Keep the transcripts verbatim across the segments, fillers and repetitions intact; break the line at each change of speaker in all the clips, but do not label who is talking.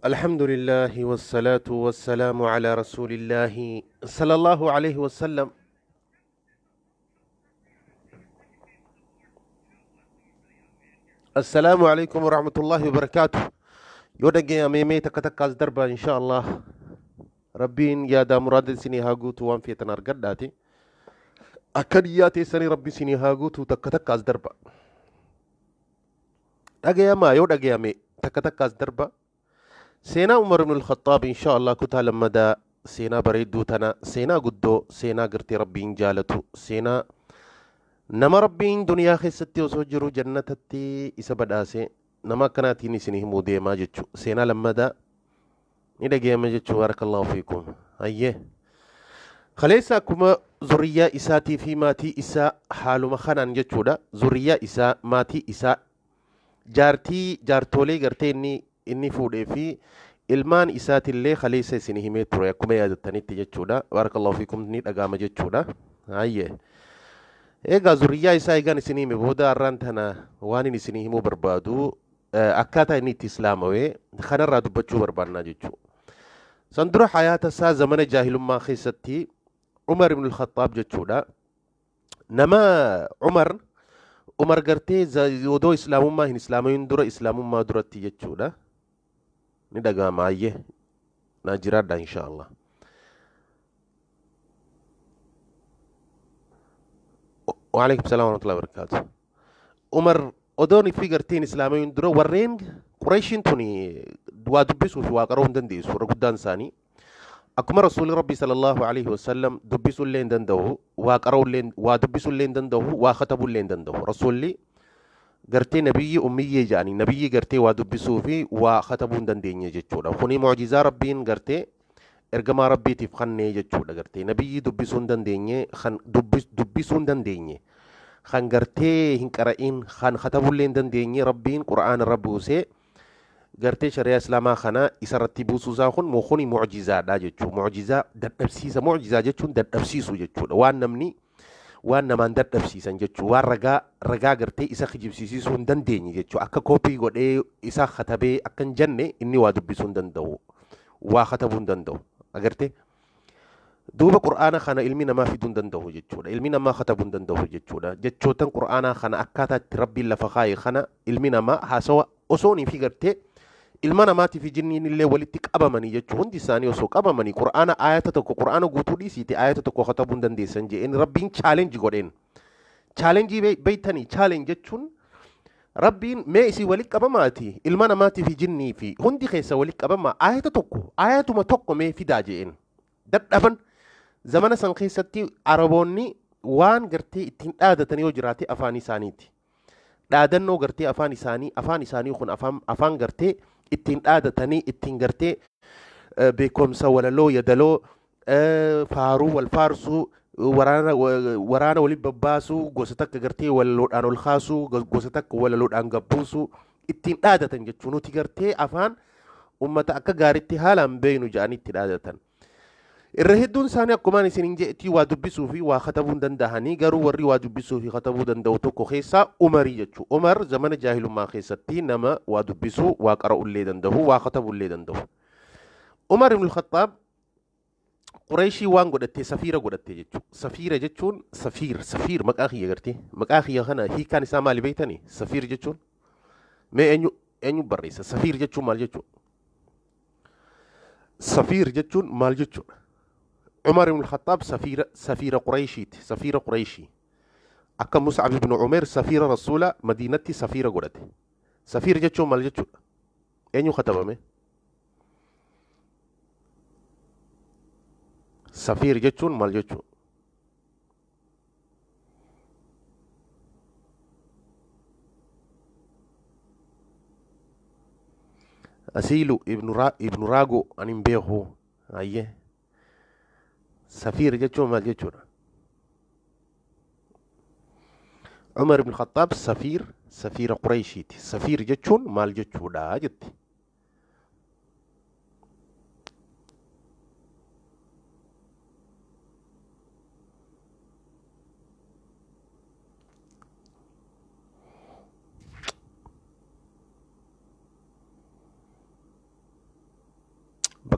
الحمد لله والصلاة والسلام على رسول الله صلى الله عليه وسلم. السلام عليكم ورحمة الله وبركاته. يودك يا ميمي تكتك دربا إن شاء الله. ربين يا دا مراد سني هاغوت وان في تنار قداتي أكدياتي سني ربي سني هاغوت تكتك دربا. أجي ما يودك يا مي تكتك دربا. سينا عمر بن الخطاب إن شاء الله كتا لما دا سينا بريدو تنا سينا قدو سينا قرتي ربين جالتو سينا نما ربين دنيا خيستي وسوجرو جنتتي إسا بداسي نما كانتي نسيني مودي ما جتشو سينا لما دا ندقي ما جتشو بارك الله فيكم. أيه خليسا كما زرية إساتي في ماتي إسا حالو مخانا جتشو دا زرية إسا ماتي إسا جارتي جارتولي قرتي إني inni fuudhee fi ilmaan isaatillee khaleessa isin himee ture akkuma yaadatanitti jechuudha. Barakallahu fiikum ni dhagama jechuudha. Hayyee egaa zuriyyaa isaa egaan isin hime booda arraan tana waan inni isin himuu barbaadu akkaataa inni itti islaamawee kanarraa dubbachuu barbaannaa jechuudha. San dura hayaata isaa zamana jaahilummaa keessatti Umar ibn al-Khattaab jechuudha. Nama Umar Umar gartee odoo islaamummaa hin islaamayin dura islaamummaa duratti jechuudha. ni dhaga'ama ayyee naa jiraadha insha Allah. Waalaikum salaam warahmatullahi wabarakatuh. Umar odoon fi gartiin islaamayin dura warreen Qurayshiin tuni waa dubbisuu fi waa qara'uu hin dandeessu warra guddaan isaanii. Akkuma rasuulli rabbii sallallahu alaihi wasallam dubbisuu illee hin danda'u, waa qara'uu illee waa dubbisuu illee hin danda'u, waa katabuu illee hin danda'u. Rasuulli gartee nabiyyi ummiyyee jedhanii nabiyyi gartee waa dubbisuu fi waa katabuu hin dandeenye jechuudha. Kuni mucjizaa rabbiin gartee ergamaa rabbiitiif kennee jechuudha. Gartee nabiyyi dubbisuu hin dandeenye kan dubbisuu hin dandeenye kan gartee hin qara'in kan katabuu illee hin dandeenye rabbiin qura'aana irra buusee gartee shari'aa islaamaa kana isarratti buusuusaa kun kuni mucjizaadha jechuudha. Mucjizaa dadhabsiisa mucjizaa jechuun dadhabsiisu jechuudha. Waan namni waan namaan dadhabsiisan jechuudha. Waan ragaa ragaa gartee isa kijibsiisuu hin dandeenye jechuudha. Akka koopii godhee isa katabee akka hin jenne inni waa dubbisuu hin danda'u, waa katabuu hin danda'u. Agartee duuba qur'aana kana ilmi namaa fiduu hin danda'u jechuudha. Ilmi namaa katabuu hin danda'u jechuudha. Jechootan qur'aanaa kana akkaataa itti rabbiin lafa kaa'e kana ilmi namaa haasawa osoo ni fi gartee ilma namaatii fi jinniin illee walitti qabamanii jechuun hundi isaanii osoo qabamanii qur'aana ayata tokko qur'aana guutuu dhiisiiti ayata tokko katabuu hin dandeessan jedheen rabbiin chaalenjii godheen. Chaalenjii beeytanii chaalenj jechuun rabbiin mee isii walitti qabamaati ilma namaatii fi jinnii fi hundi keessa walitti qabamaa ayata tokko ayatuma tokko mee fidaa jedheen. Dadhaban zamana san keessatti araboonni waan gartee ittiin dhaadatan yoo jiraate afaan isaaniiti. Dhaadannoo gartee afaan isaanii afaan isaanii kun afaan afaan gartee ittiin dhaadatanii ittiin gartee beekumsa walaloo yadaloo faaruu wal faarsuu waraana waraana waliin babbaasuu gosa takka gartee walaloodhaan ol kaasuu gosa takka walaloodhaan gabbuusuu ittiin dhaadatan jechuun nuti gartee afaan ummata akka gaariitti haalaan beeynu jedhanii itti dhaadatan. Irra hedduun isaanii akkuma isin jeetii waa dubbisuu fi waa katabuu hin danda'anii garuu warri waa dubbisuu fi katabuu danda'u tokko keessaa Umarii jechuudha. Umar zamana jaahilummaa keessatti nama waa dubbisuu, waa qara'uu illee danda'u, waa katabuu illee danda'u. Umar ibn al-Khattaab Qurayshii waan godhattee safiira godhattee jechuudha. Safiira jechuun safiir safiir maqaa kiyya gartee maqaa kiyya kana hiikaan isaa maali beektanii? Safiir jechuun mee eenyu eenyu barreessa? Safiir jechuun maal jechuudha? Safiir jechuun maal jechuudha? عمر بن الخطاب سفير سفير قريشي سفير قريشي أكا مصعب بن عمر سفير رسول مدينة سفير قرده سفير جتشو مال جتشو أين يختبه مي سفير جتشو مال جتشو أسيلو ابن را ابن راغو أن بيهو أيه سفير جتشو مال جتشو عمر بن الخطاب سفير سفير قريشي سفير جتشون مال جتشو دا جت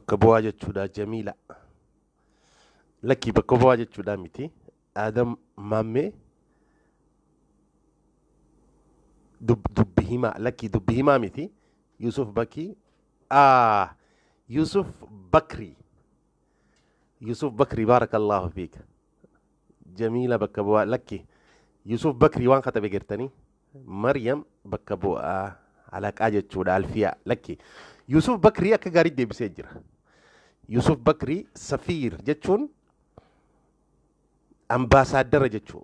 bakka bu'aa jechuudha jamiila. Lakkii bakka bu'aa jechuudha miti. Adam maammee dubbi himaa lakkii dubbi himaa miti. Yusuf Bakii ah Yusuf Bakri Yusuf Bakri baarakallahu fiik. Jamiila bakka bu'aa lakkii Yusuf Bakri waan katabe gertanii Maryam bakka bu'aa alaqaa jechuudha alfiyaa lakkii Yusuf Bakri akka gaarii deebisee jira. Yusuf Bakri safiir jechuun ambaasaadara jechuudha.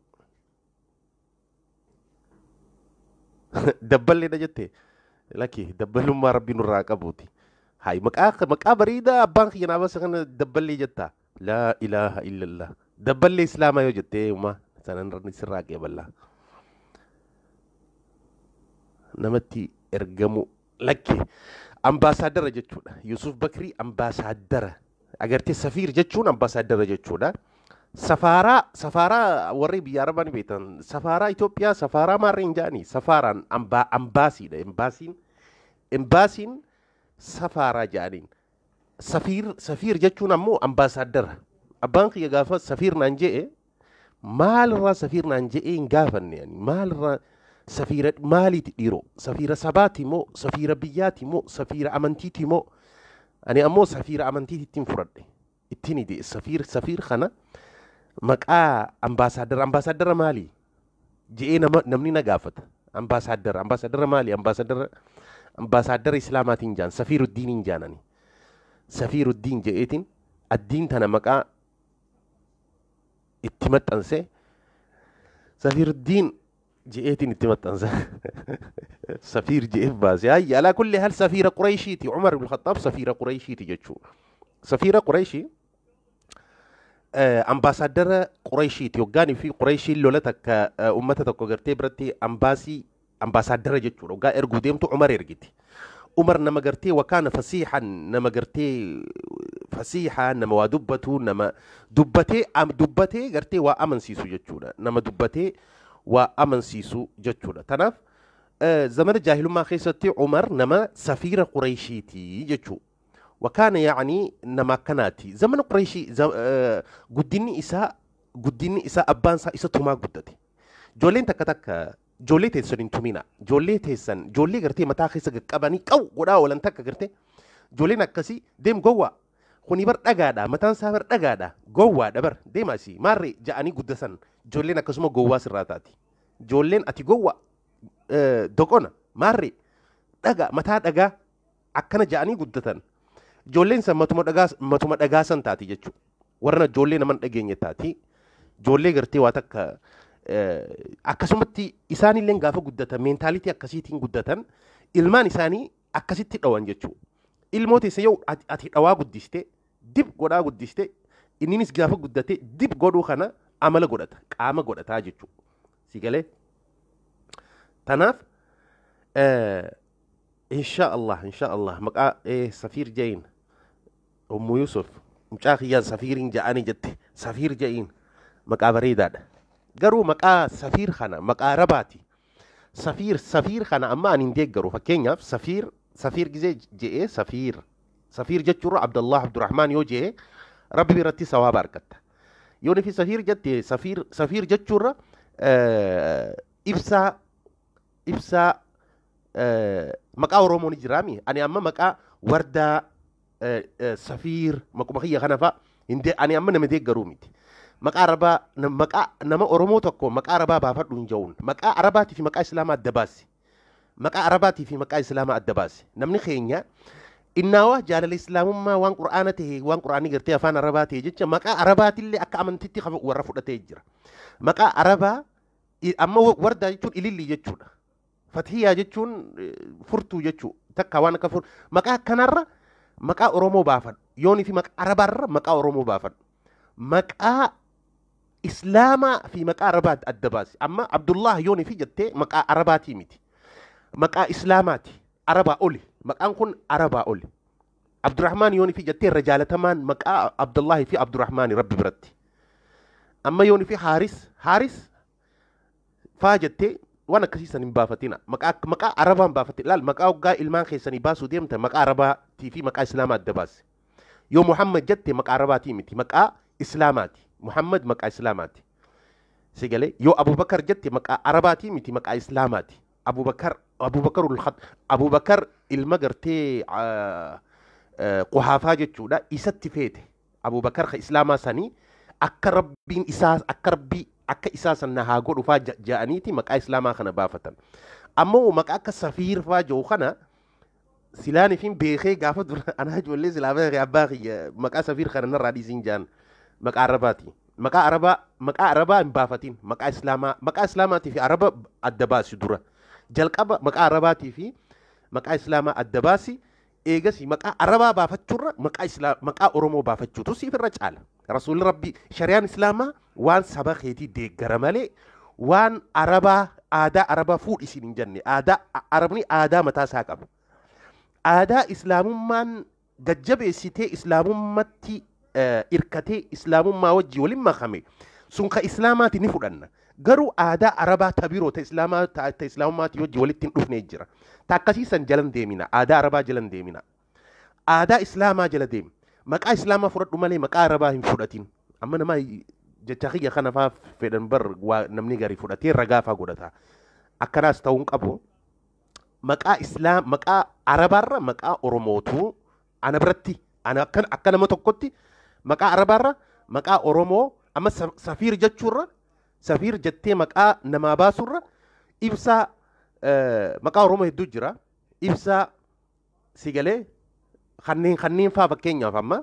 Dabballeedha jettee lakkii dabbalummaa rabbi nurraa qabuuti. Hayi maqaa maqaa bareedaa abbaan kiyya naa basa kana dabballee jettaa. Laa ilaaha illallah. Dabballee islaamaa yoo jettee uumaa sanan sirraa qeeballaa. Namatti ergamu lakkii ambaasaadara jechuudha. Yusuf Bakri ambaasaadara. Agartee safiir jechuun ambaasaadara jechuudha. Safaraa safaraa warri biyya arabaa ni beektan. Safaraa Itoophiyaa safaraa maarreen jaanii safaraan ambaa ambaasiidha. Embaasiin embaasiin safaraa jaaniin. Safiir safiir jechuun ammoo ambaasaadara. Abbaan kiyya gaafa safiir naan je'e maalirraa safiir naan je'e hin gaafanne maalirraa safiira maaliiti dhiiroo safiira sabaati moo safiira biyyaati moo safiira amantiiti moo ani ammoo safiira amantiiti ittiin fudhadhe ittiin ide safiir safiir kana maqaa ambaasaadara ambaasaadara maali je'ee nama namni na gaafata ambaasaadara ambaasaadara maali ambaasaadara ambaasaadara islaamaatiin jaan safiiruddiiniin jaanani safiiruddiin je'eetiin addiin tana maqaa itti maxxanse safiiruddiin جئتني التمتنزه سفير جئف باز هاي على كل هل سفير قريشيتي عمر بن الخطاب سفير قريشيتي جتشو سفير قريشي امباسادر قريشيتي وقاني في قريشي لولتك امتك وقرتي برتي امباسي امباسادر جتشو وقا ارقو ديمتو عمر ارقتي عمر نما قرتي وكان فسيحا نما قرتي فسيحا نما ودبتو نما دبتي ام دبتي قرتي وامن سيسو جتشو نما دبتي وأمن سيسو جتشولا تناف آه زمن الجاهل ما خيستي عمر نما سفير قريشيتي جتشو وكان يعني نما كناتي زمن قريشي زم آه قديني إساء قديني إساء أبان سا إساء توما قدتي جولين تك تك جولي تيسن تومينا جولي تيسن جولي قرتي متى خيسة كباني كو ولا ولا تك قرتي جولين أكسي ديم جوا خوني بر أجادا متان سافر أجادا جوا دبر ديم أسي ماري جاني قدسن جولين أكسمو جوا سراتاتي جولين أتي جوا أه دكونا ماري أجا متى أجا أكنا جاني قدتن جولين سما متوم أجا متوم أجا سن تاتي جتشو ورنا جولين من أجيني تاتي جولي قرتي واتك أه أكسمتي إساني لين غافو قدتن مينتاليتي أكسيتين قدتن إلمان إساني أكسيتي أوان جتشو ilmooti isa yoo ati dhawaa guddiste dib godhaa guddiste inninis gaafa guddate dib godhuu kana amala godhata qaama godhataa jechuudha si galee tanaaf insha Allah insha Allah maqaa safiir ja'iin ummu Yusuf mucaa kiyyaan safiiriin ja'anii jette safiir ja'iin maqaa bareedaadha garuu maqaa safiir kana maqaa arabaati safiir safiir kana amma ani hin deeggaru fakkeenyaaf safiir سفير جزء جئ سفير سفير جتشورو عبد الله عبد الرحمن يو جئ ربي برتي سوا باركت يوني في سفير جت سفير سفير جتشورو آه إفسا إفسا آه مكا روموني جرامي أنا أما مكا وردا آه آه سفير مكو مخيا خنفا إندي أنا أما نمدي جروميتي مكا عربا مكا نما أورومو تكو مكا عربا بافر دونجون مكا عرباتي في مكا إسلام الدباسي مكا عرباتي في مكا إسلام الدباسي نمني خينيا إنه جال الإسلام ما وان قرآنته وان قرآني قرتي أفان عرباتي جتش مكا عرباتي اللي أكا أمنتتي خفو ورفو تيجر مكا عربا أما وردا جتشون إلي اللي جتشون فتحية جتشون فرتو جتشو تكا وانا كفر مكا كنر مكا أرومو بافد يوني في مكا عربار مكا أرومو بافد مكا إسلام في مكا عربات الدباسي أما عبد الله يوني في جتة مكا عرباتي ميتي مكا إسلاماتي عربا أولي مكا نكون عربا أولي عبد الرحمن يوني في جتة رجالة تمان مكا عبد الله في عبد الرحمن ربي برتي أما يوني في حارس حارس فاجتة وانا كسيسا نبافتنا مكا مكا عربا نبافتي لا مكا وقا إلمان خيساني باسو ديمتا مكا عربا تي في مكا إسلامات دباسي yoo Muhammad jette maqaa arabaatii miti maqaa islaamaati Muhammad maqaa islaamaati si galee yoo Abubakar jette maqaa arabaatii miti maqaa islaamaati Abubakar Abubakar ulkhat Abubakar ilma gartee Quhaafaa jechuudha isatti feete Abubakar ka islaamaa sanii akka rabbiin isaa akka rabbii akka isaa sanna haa godhu faa ja'aniiti maqaa islaamaa kana baafatan ammoo maqaa akka safiir faa jiru kana silaani fin beekee gaafa dura anaa ijoollee silaa beekee abbaa kiyya maqaa safiir kana narraa dhiisiin jaan maqaa arabaati maqaa arabaa maqaa arabaa hin baafatin maqaa islaamaa maqaa islaamaatii fi araba adda baasi dura jalqaba maqaa arabaatii fi maqaa islaamaa adda baasi eegasi maqaa arabaa baafachuurra maqaa islaam maqaa oromoo baafachuutu siif irra caala rasuulli rabbii shari'aan islaamaa waan saba keetii deeggara malee waan arabaa aadaa arabaa fuudhisiin hin jenne aadaa arabni aadaa mataa isaa qaba aadaa islaamummaan gajjabeessitee islaamummatti irkatee islaamummaa wajji waliin makame sun ka islaamaati ni fudhanna garuu aadaa arabaa tabiroo ta islaamaa ta islaamummaati wajji walitti hin dhufnee jira ta akkasiisan jalan deemina aadaa arabaa jalan deemina aadaa islaamaa jala deemi maqaa islaamaa fudhadhu malee maqaa arabaa hin fudhatin amma nama jecha kiyya kana faa fedhan bar namni gari fudhatee ragaa faa godhata akkanaas ta'uun qabu maqaa islaam maqaa arabaarra maqaa oromootu ana biratti ana akka akka nama tokkotti maqaa arabaarra maqaa oromoo amma safiir jechuurra safiir jettee maqaa namaa baasurra ibsaa maqaa oromoo hedduu jira ibsaa sigalee kanneen kanneen faa fakkeenyaaf amma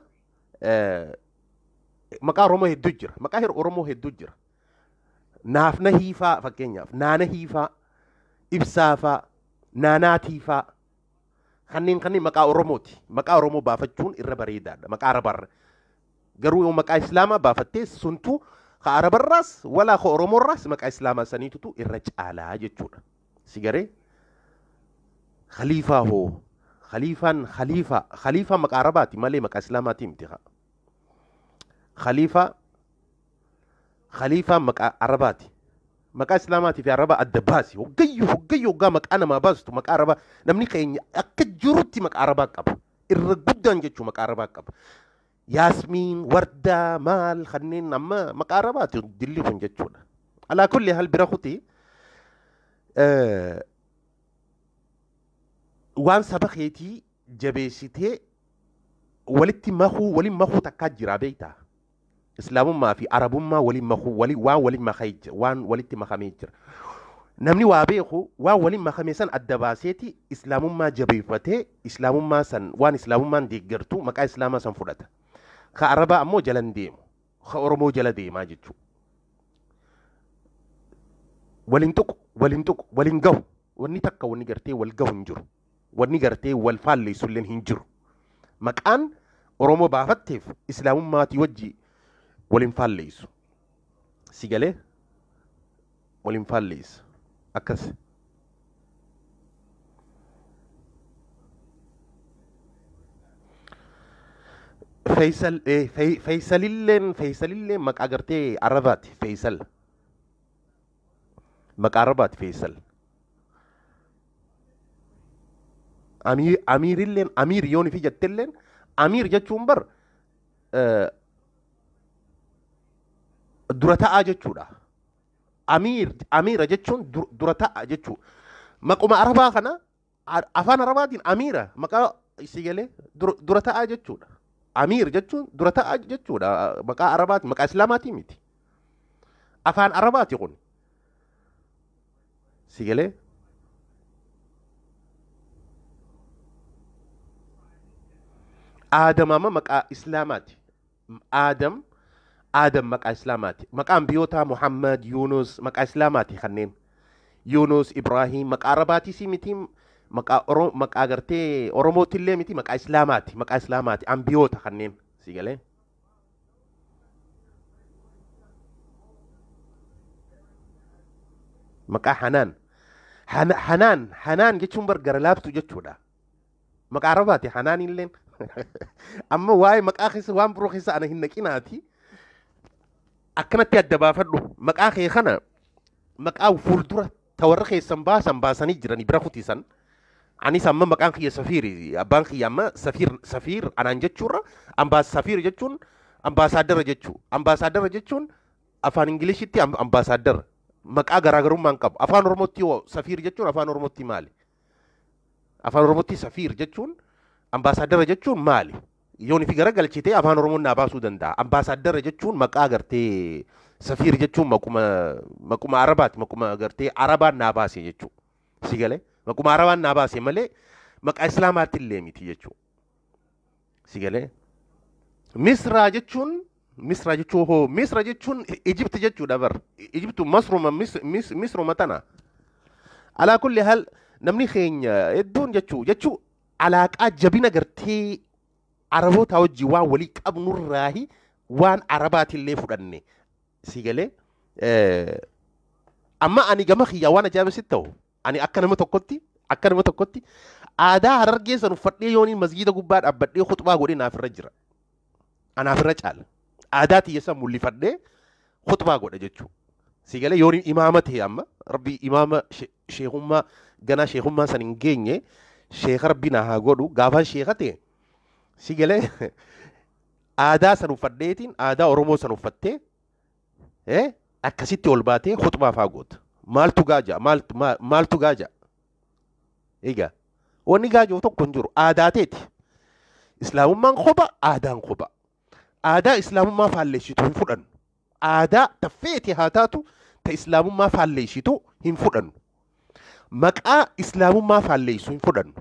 maqaa oromoo hedduu jira maqaa oromoo hedduu jira naafna hiifaa fakkeenyaaf naana hiifaa ibsaa faa naanaatii faa kanneen kanneen maqaa oromooti maqaa oromoo baafachuun irra bareedaadha maqaa arabarra garuu yoo maqaa islaamaa baafattee suntu ka arabarraas walaa ka oromoorraas maqaa islaamaa saniitutu irra caalaa jechuudha sigaree khaliifaa hoo khaliifaan khaliifaa khaliifaa maqaa arabaati malee maqaa islaamaati miti khaliifaa khaliifaa maqaa arabaati maqaa islaamaatii fi araba adda baasi hoggayyo hoggayyo hoggaa maqaa namaa baastu maqaa arabaa namni keenya akka jirutti maqaa arabaa qaba irra guddaan jechuu maqaa arabaa qaba yaasmiin wardaa maal kanneen amma maqaa arabaati dilli kun jechuudha alaa kulli hal bira kuti waan saba keetii jabeessitee walitti mahuu waliin mahuu takkaa jira beektaa islaamummaa fi arabummaa waliin mahuu wali waan waliin makamee jira waan walitti makamee jira namni waa beeku waan waliin makamee san adda baaseeti islaamummaa jabeeffatee islaamummaa san waan islaamummaan deeggartu maqaa islaamaa san fudhata ka arabaa ammoo jalan deemu ka oromoo jala deemaa jechuu waliin tuqu waliin tuqu waliin gahu wanni takka wanni gartee wal gahu hin jiru wanni gartee wal faalleessulleen hin jiru maqaan oromoo baafatteef islaamummaatii wajji waliin faalleessu si galee waliin faalleessu akkas Faisal eh Faisalilleen Faisalilleen maqaa gartee arabaati Faisal maqaa arabaati Faisal Amir Amirilleen Amir yooni fi jettelleen Amir jechuun bar dura ta'aa jechuudha Amir Amira jechuun dura ta'aa jechuu maquma arabaa kana afaan arabaatiin Amira maqaa si galee dura ta'aa jechuudha Amir jechuun dura ta'aa jechuudha maqaa arabaati maqaa islaamaatii miti afaan arabaati kun si galee Adam amma maqaa islaamaati Adam Adam maqaa islaamaati maqaan biyyoota Muhammad Yunus maqaa islaamaati kanneen Yunus Ibrahim maqaa arabaatii si miti maqaa oro maqaa gartee oromootillee miti maqaa islaamaati maqaa islaamaati ambiyoota kanneen si galee maqaa hanaan hanaan hanaan jechuun bar gara laaftu jechuudha maqaa arabaati hanaanilleen amma waa'ee maqaa keessa waan biroo keessa ana hin naqinaati akkanatti adda baafadhu maqaa kee kana maqaa fuuldura tawarra keessan baasan baasanii jiranii bira kutisan Ani sama maqaan kiyya safiiri. Abbaan kiyya amma safiir safiir anaan jechuurra ambaas safiir jechuun ambaasaadara jechuu. Ambaasaadara jechuun afaan Ingiliishitti ambaasaadara. Maqaa garaagarummaa hin qabu. Afaan Oromootti yoo safiir jechuun afaan Oromootti maali? Afaan Oromootti safiir jechuun ambaasaadara jechuun maali? Yoon ifi garagalchitee afaan Oromoon naa baasuu danda'a. Ambaasaadara jechuun maqaa gartee safiir jechuun maquma maquma Arabaati. Maquma gartee Arabaan naa baase jechuu. Si galee? Maquma Arabaan naa baase malee maqaa Islaamaatti illee miti jechuu. Si galee? Misraa jechuun Misra jechuun hoo Misra jechuun Ijipti jechuudha bar. Ijiptu Masruma Misruma tana. Alaa kulli haal namni keenya hedduun jechuu jechuu alaaqaa jabina gartee Araboota wajji waan walii qabnurraahi waan Arabaatillee fudhanne. Si galee? Amma ani gama kiyyaa waan ajaa'ibsitti ta'u. Ani akka nama tokkotti akka nama tokkotti aadaa Harargee san uffadhee yooniin masgiida gubbaa dhaabbadhee khutbaa godhee naaf irra jira. Anaaf irra caala. Aadaa tiyya san mul'ifadhee khutbaa godha jechuudha. Si galee yooniin imaama ta'e amma rabbi imaama sheekummaa ganaa sheekummaa san hin geenye sheeka rabbi na haa godhu gaafaan sheeka ta'e. Si galee aadaa san uffadheetiin aadaa Oromoo san uffattee akkasitti ol baatee khutbaa faa goota. Maaltu gaaja maaltu maaltu gaaja. Egaa wanni gaajoo tokko hin jiru aadaa teeti. Islaamummaan kopha aadaan kopha. Aadaa Islaamummaa faalleessitu hin fudhannu. Aadaa taffeeti haa taatu ta Islaamummaa faalleessitu hin fudhannu. Maqaa Islaamummaa faalleessu hin fudhannu.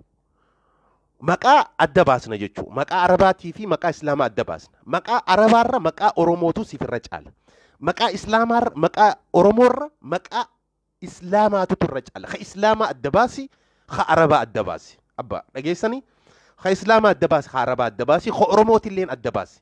Maqaa adda baasna jechuudha. Maqaa Arabaatii fi maqaa Islaamaa adda baasna. Maqaa Arabaarra maqaa Oromootu sifirra caala. Maqaa Islaamaarra maqaa Oromoorra maqaa Islaamaatu turra caala. Ka Islaamaa adda baasi, ka Arabaa adda baasi. Abbaa dhageessanii? Ka Islaamaa adda baasi, ka Arabaa adda baasi, ka Oromootilleen adda baasi.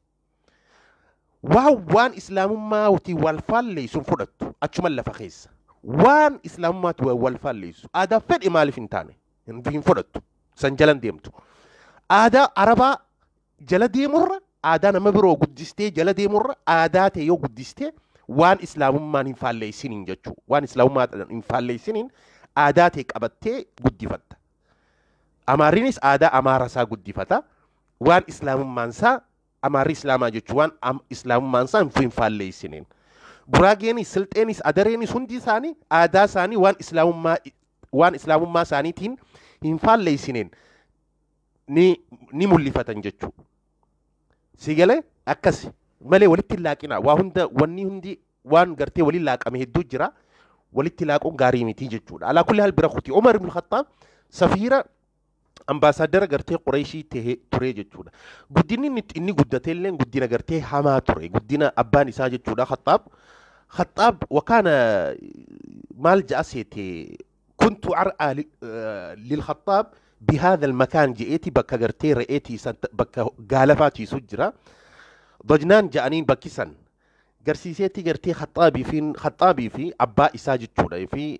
Waan waan Islaamummaa wal faalleessu fudhattu achuma lafa keessa. Waan Islaamummaatti wal faalleessu aadaa fedhi maaliif hin taane hin fudhattu. San jalan deemtu. Aadaa Arabaa jala deemurra aadaa nama biroo guddistee jala deemurra aadaa ta'e yoo guddistee waan Islaamummaan hin faalleessiniin jechuudha. Waan Islaamummaan hin faalleessiniin aadaa ta'e qabattee guddifatta. Amaariinis aadaa Amaarasaa guddifata. Waan Islaamummaan isaa Amaarri Islaamaa jechuun waan Islaamummaan isaa hin faalleessiniin. Guraageenis, Silxeenis, Adareenis hundi isaanii aadaa isaanii waan Islaamummaa waan Islaamummaa isaaniitiin hin faalleessineen ni ni mul'ifatan jechuudha. Si galee akkasi malee walitti hin laaqina. Waa hunda wanni hundi waan gartee waliin laaqame hedduu jira. Walitti laaquun gaarii miti jechuudha. Alaa kulli haal bira kuti Umar ibn Khattaab safiira ambaasaadara gartee Qureeshii ta'ee ture jechuudha. Guddinni inni guddatee illee guddina gartee hamaa ture. Guddina abbaan isaa jechuudha Khattaab. Khattaab wakaana maal ja'a seete كنت أرأى للخطاب بهذا المكان جئتي بك غرتي رأيتي بك غالفاتي سجرة ضجنان جانين بكسن غرسيسيتي غرتي خطابي في خطابي في أبا إساجد تودا في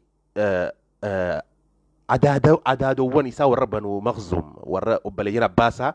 عدادو عدادو ونسا وربنو مخزوم ور وبلينا باسا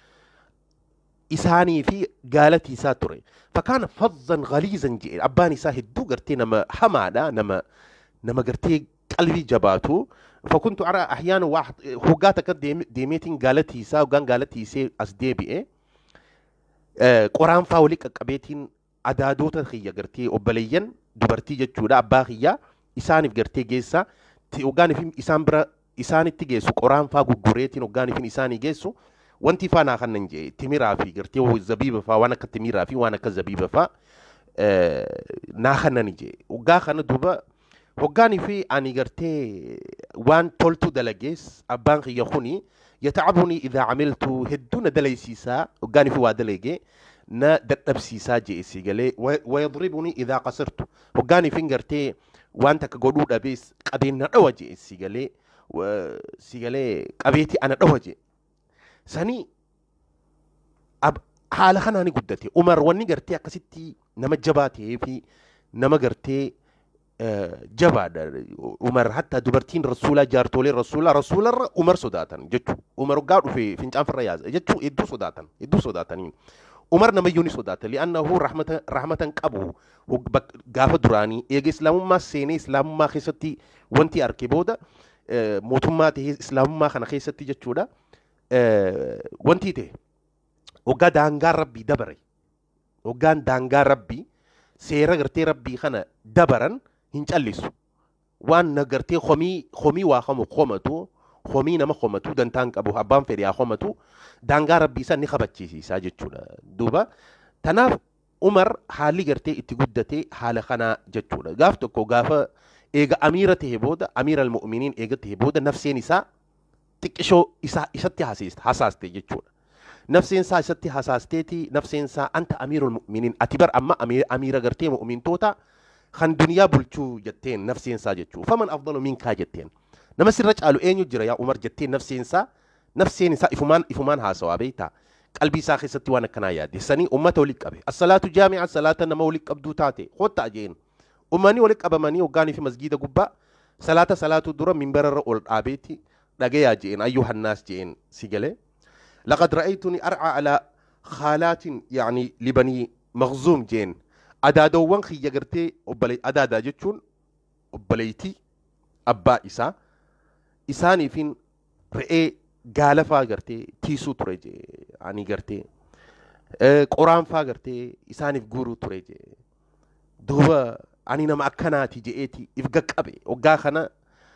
إساني في قالتي ساتوري فكان فظا غليظا جئ أبا نسا هدو غرتي نما حمادا نما نما غرتي قلبي جباتو فكنت أرى أحيانا واحد هوجاتك ديميتين قالتي سا وقان قالتي سي أسديبي إيه آه قرآن فاوليك قبيتين عدادوتا خيا قرتي وبليين دبرتي جتشودا باخيا إساني في قرتي جيسا وقاني في إسان برا إساني تجيسو قرآن فاقو قريتين وقاني في إساني جيسو وانتي فانا خننجي تميرا في قرتي وهو الزبيبة فا وانا كتميرا في وانا كزبيبة فا آه ناخننجي وقا خنا دوبا وقاني في أني قرتي وان تولتو دلجيس أبان يخوني يتعبني إذا عملت هدون دليسيسا وقاني في وادلجي نا دتبسيسا جيسي قالي ويضربني إذا قصرت وقاني في قرتي وان تكقولو دبيس قبين نروى جيسي قالي وسيقالي قبيتي أنا نروى ساني أب حالة خناني قدتي عمر واني قرتي قصتي نما جباتي في نما قرتي جباد عمر حتى دبرتين رسولا جارتولي رسولا رسولا عمر صداتن جتو عمر قالوا في فنجان في الرياض جتو يدو صداتن يدو صداتن عمر نما يوني صدات لأنه رحمة رحمة قبو وقاف دراني يجي إسلام ما سيني إسلام ما خستي وانتي أركبودا mootummaa ta'ee islaamummaa kana keessatti jechuudha wanti ta'e waggaa daangaa rabbii dabare waggaan daangaa rabbii seera gartee rabbii kana dabaran hin callisu waan nagartee khomii khomii waa khamu khomatu khomii nama khomatu dantaan qabu abbaan fedhe haa khomatu daangaa rabbii san ni kabachiisa jechuudha duuba tanaaf Umar haalli gartee itti guddatee haala kana jechuudha gaaf tokko gaafa eega amiira ta'e booda amiira al-mu'miniin eega ta'e booda nafseen isaa xiqqishoo isaa isatti hasaaste jechuudha nafseen isaa isatti hasaasteeti nafseen isaa anta amiirul mu'miniin ati bar amma amiira gartee mu'mintoota kan duniyaa bulchuu jetteen nafseen isaa jechuudha faman afdalu minkaa jetteen nama sirra caalu eenyu jira yaa Umar jetteen nafseen isaa nafseen isaa ifumaan ifumaan haasawaa beektaa qalbii isaa keessatti waan akkanaa yaadde sanii ummata walitti qabe as-salaatu jaami'a salaata nama walitti qabduu taate qotta jeen ummani walitti qabamanii hoggaanii fi masgiida gubbaa salaata salaatu dura minbararra ol dhaabeeti dhagayaa jeen ayyuhan naas jeen sigale laqad ra'aytuni ar'a ala khalatin yani libani maghzum jeen adaadowwan khiyya gartee obbalay adaadaa jechuun obbaleyti abbaa isaa isaaniifin re'ee gaalafaa gartee tiisuu ture je ani gartee qoraanfaa gartee isaaniif guuruu ture je duuba ani nama akkanaati je'eeti if gaqqabe waggaa kana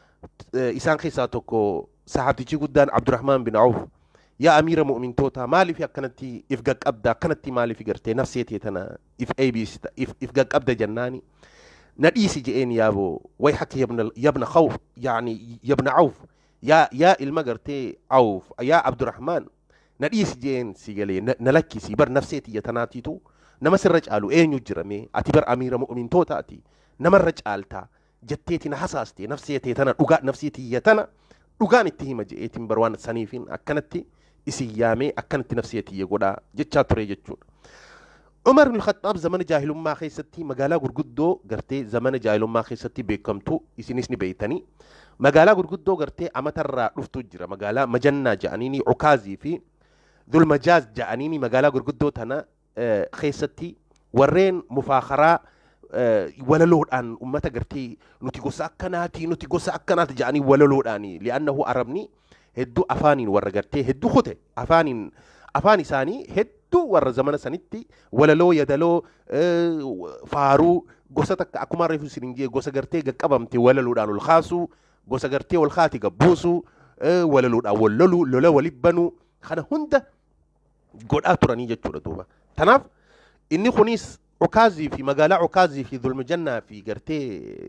isaan keessaa tokko sahaabtichi guddaan Abdurrahmaan bin Awf yaa amiira mu'mintoota maaliif akkanatti if gaqqabda akkanatti maaliif gartee nafseetee tana if eebisita if if gaqqabda jannaani nadhiisi je'een yaabo way hakki yabna yabna khawf yani yabna Awf يا يا المجرتي أو يا عبد الرحمن نديس جين سيجلي نلكي سيبر نفسيتي يتناتيتو نمسر رجالو أين يجرمي أتبر أمير مؤمن توتاتي نمر رجالتا جتيتي نحساستي نفسيتي تنا رجع نفسيتي يتنا رجع نتهم جيتي بروان سنيفين أكنتي إسيامي أكنتي نفسيتي يقولا جتشا تريجتشون عمر بن الخطاب زمان جاهل ما خيستي مقالا غرغدو غرتي زمان جاهل ما خيستي بيكمتو إسينيسني بيتاني مقالا غرغدو غرتي أمتر رفتو جرا مقالا مجنة جانيني عكازي في ذو المجاز جانيني مقالا غرغدو تنا خيستي ورين مفاخرة ولا لود أن أمتا غرتي نتيقو ساكناتي نتيقو ساكنات جاني ولا لود أني لأنه أربني هدو أفاني ورغرتي هدو خوتي أفاني أفاني ساني هدو ور زمان سنتي ولا لو يدلو فارو غوستك أكما ريفو سرنجي غوسا غرتي قبمتي ولا لود أنو الخاسو غوسا غرتي والخاتي قبوسو ولا لود أول لولو لولا ولبنو خانا هندا قد أتراني جتشورة دوبا تناف إني خنيس عكازي في مقالة عكازي في ذو المجنة في غرتي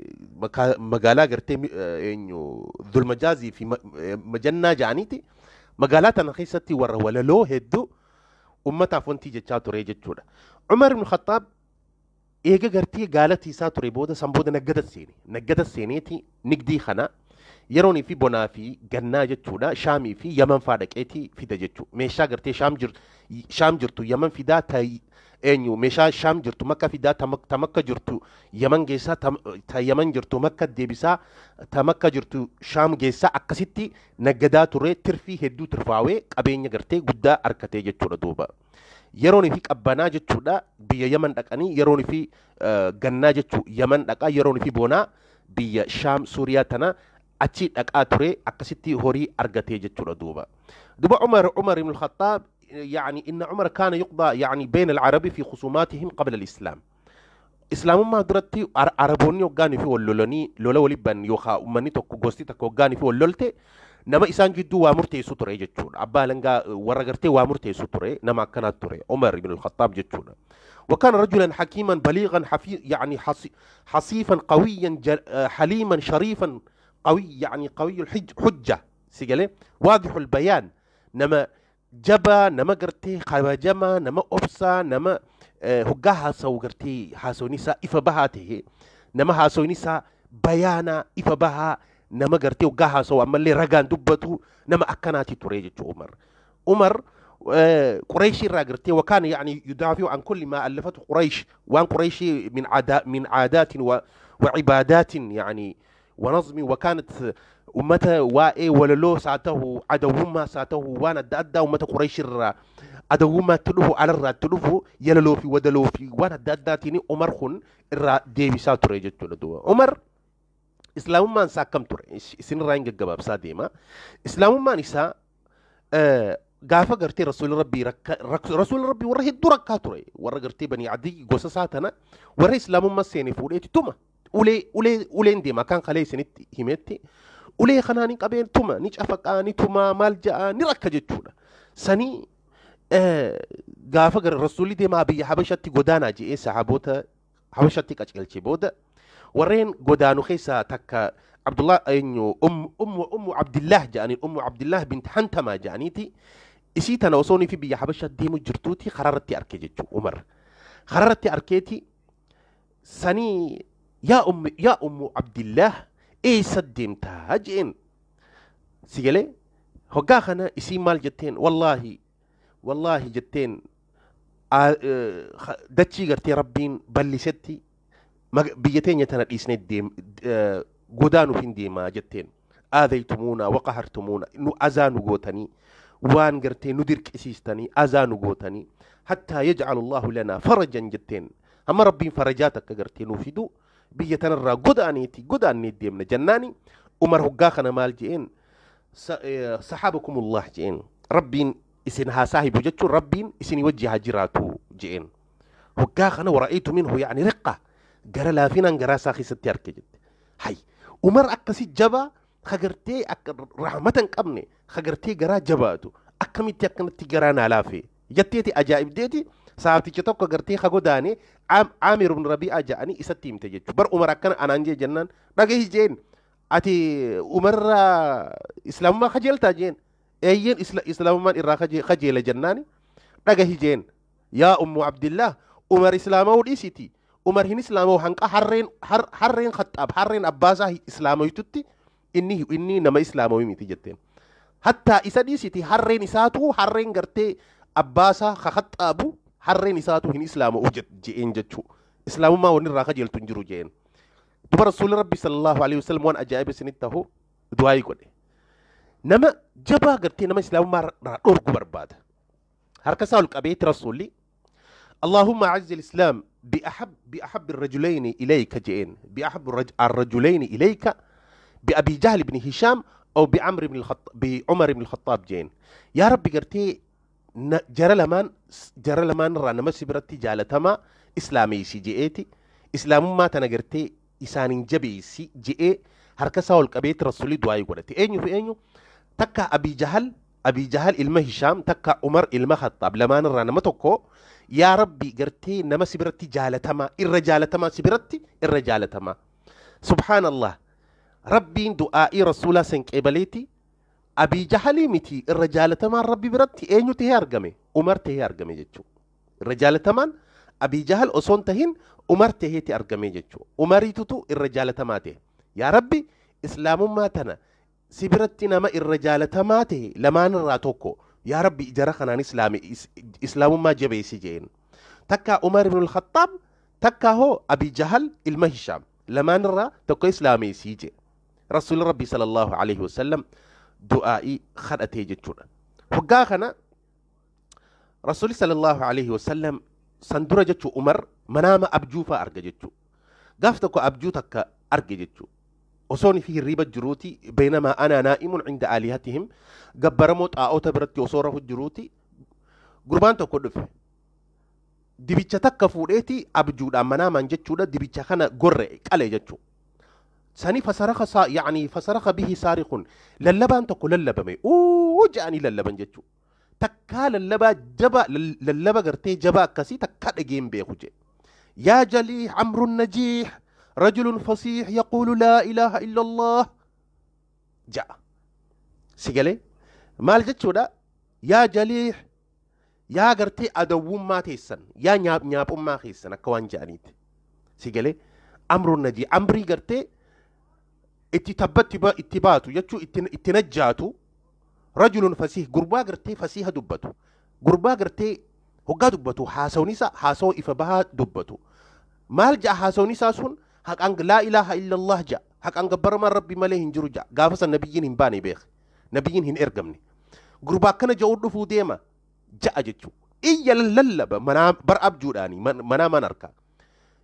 مقالة غرتي إنيو ذو المجازي في مجنة جانيتي مقالات أنا خيستي ورا ولا لو هدو أمتا فونتي جتشاتو ري جتشورة عمر بن الخطاب إيجا غرتي قالتي ساتو ريبودا سنبودا نقدت سيني نقدت سينيتي نقدي خنا يروني في بنا في جنة جتشورة شامي في يمن فارك إيتي في دجتشو ميشا غرتي شام جر شام جرتو يمن في دا تاي أنيو ميشا شام جرتو مكة في دا تمك تمكة جرتو يمن جيسا تم تا يمن جرتو مكة ديبسا تمكة جرتو شام جيسا أكسيتي نجدات ري ترفي هدو ترفاوي أبين جرتي قدا أركتي جتشورة دوبا يروني فيك أبنا جتشورة بيا يمن دكاني يروني في جنة جتشو يمن دكا يروني في بونا بيا شام سوريا تنا أتشي دكاتوري أكسيتي هوري أركتي جتشورة دوبا دوبا عمر عمر بن الخطاب يعني إن عمر كان يقضى يعني بين العرب في خصوماتهم قبل الإسلام إسلام ما درتي عربوني وقاني في ولولني لولا ولبن يوخا أمني تكو غوستي تكو وقاني في ولولتي نما إسان جدو وامرتي سطري جتشون عبالنغا ورغرتي وامرتي سطري نما كانت تري عمر بن الخطاب جتشون وكان رجلا حكيما بليغا حفي يعني حصي حصيفا قويا حليما شريفا قوي يعني قوي الحجة سيجالي واضح البيان نما جبا نما قرتي خواجما نما أبسا نما هقا هاسو قرتي هاسو نسا إفا بهاته نما هاسو نسا بيانا إفا بها نما قرتي هقا هاسو أما اللي رقان دبتو نما أكناتي تريجة عمر عمر قريشي راقرتي وكان يعني يدافع عن كل ما ألفته قريش وان قريشي من عادات من عادات وعبادات يعني ونظم وكانت ومتى واي ولا لو ساته عدوما ساته وانا دادا ومتى قريش الرا عدوما تلوه على الرا تلوه يللو في ودلو في وانا دادا تيني عمر خن الرا ديبي ساتو ريجت تلدو عمر islaamummaan isaa akkam ture isinirraa hin gaggabaabsaa deema. Islaamummaan isaa gaafa gartee rasuulli rabbii rasuulli rabbii warra hedduu rakkaa ture warra gartee banii adii gosa isaa tana warra islaamummaa seene fuudheeti tuma ulee ulee uleen deema kan kalee isinitti himetti ulee kanaan qabeen tuma ni cafaqaa ni tuma maal ja'a ni rakka jechuudha. Sanii gaafa gara rasuulli deemaa biyya habashatti godaanaa je'ee sahaboota habashatti qacelchee booda warreen godaanu keessaa takka Abdullah aynu um um um Abdullah jaani um Abdullah bint Hantama jaaniiti isii tana osooni fi biyya habasha deemu jirtuuti khararratti arke jechu Umar khararratti arkeeti sanii yaa um yaa um Abdullah eessa deemtaa jeen sigale hoggaa kana isii maal jetteen wallahi wallahi jetteen dachii gartee rabbiin ballisetti biyya teenya tana dhiisnee deem godaanu fin deemaa jetteen aadaytumuuna waqahartumuuna nu azaanu gootanii waan gartee nu dirqisiistanii azaanu gootanii hattaa yaj'alu Allahu lanaa farajan jetteen amma rabbiin farajaa takka gartee nu fidu biyya tanarraa godaaneeti godaannee deemna jennaani Umar hoggaa kana maal je'een sahabakumullah je'een rabbiin isin haa saahibu jechuun rabbiin isinii wajji haa jiraatu je'een hoggaa kana wara'aytu minhu yaani riqqa gara laafinaan garaa isaa keessatti arke jette hay Umar akkasi jaba khagartee akka rahmatan qabne khagartee garaa jabaatu akkamitti akkanatti garaa naa laafe jetteeti ajaa'ibdeeti saafticha tokko gartee khagodaane Aamir ibn Rabi'a ja'ani isatti himte jechu bar Umar akkana anaan jee jennaan dhagahi jeen ati Umarra islaamummaa khajeeltaa jeen eeyyen islaamummaan irraa khajeela jennaani dhagahi jeen yaa ummu Abdillah Umar islaamawuu dhiisiti Umar hin islaamawu hanqa harreen harreen khaxaab harreen abbaasaa islaamawitutti inni inni nama islaamawi miti jetteen hatta isa dhiisiti harreen isaatu harreen gartee abbaasaa khaxaabu harreen isaatu hin islaamawu je'een jechuu islaamummaa wanni irraa kajeeltu hin jiru je'een duba rasuulli rabbi sallallahu alaihi wasallam waan ajaa'iba isinitti tahu du'aayi godhe nama jabaa gartee nama islaamummaa irraa dhorgu barbaada harka isaa ol qabeeti rasuulli اللهم أعز الإسلام بأحب بأحب الرجلين إليك جئين بأحب الرجلين إليك بأبي جهل بن هشام أو بعمر بن الخطاب بعمر بن الخطاب جئين يا رب قرتي جرى لمان جرى لمان رانا ما سبرتي جالتما إسلامي سي جئتي إسلام ما تنقرتي إسان جبي سي جئ هركا ساول كبيت رسولي دعاء قرتي أينو في أينو تكا أبي جهل أبي جهل إلما هشام تكا عمر إلما خطاب لمان رانا ما تكو يا ربي قرتي نما سبرتي جالتما الرجالتما سبرتي الرجالتما سبحان الله ربي دعائي رسولا سنكيبليتي أبي جهلي متي الرجالتما ربي برتي أينو تهي أرقمي عمر تهي أرقمي جتشو الرجالتما أبي جهل أصون تهين عمر تهي تي أرقمي جتشو عمري تتو الرجالتما تهي يا ربي إسلام ما تنا سبرتي نما الرجالتما تهي لما نراتوكو يا ربي إجارة خنان إسلامي إسلام ما جبي سجين تكا عمر بن الخطاب تكا هو أبي جهل المهشام لما نرى تكو إسلامي سيجي رسول ربي صلى الله عليه وسلم دعائي خدأتي جتشونا وقا خنا رسول صلى الله عليه وسلم سندرة جتشو عمر منام أبجوفا أرجى جتشو قافتكو أبجو تكا أرجى جتشو وصوني فيه الريبة الجروتي بينما أنا نائم عند آلهتهم قبرموت آوتا برتي وصوره الجروتي قربان تقول فيه دبيتشا تكفوريتي أبجود أمنا من جتشودا دبيتشا خانا قرر قال جتشو ساني فسرخ سا يعني فسرخ به سارق للبان تقول للبا اوه جاني للبان جتشو تكا للبا جبا للبا قرتي جبا كسي تكا دجيم بيخوجي يا جلي عمرو النجيح رجل فصيح يقول لا إله إلا الله جاء سيقالي مال جتشو دا يا جليح يا قرتي أدوم ما تيسن يا نياب نياب ما خيسن أكوان جانيت سيقالي أمر النجي أمري قرتي اتتبت اتباتو يتشو اتنجاتو رجل فصيح قربا قرتي فصيح دبتو قربا قرتي هقا دبتو حاسوني سا حاسو إفبها دبتو مال جاء حاسوني ساسون حق أنك لا إله إلا الله جاء حق أنك برما ربي ماليه هنجرو جاء قافص النبيين هنباني بيخ نبيين هن إرقمني قربا كان جاود فو ديما جاء جتشو إيا لللبا منا بر أبجوداني منا مناركا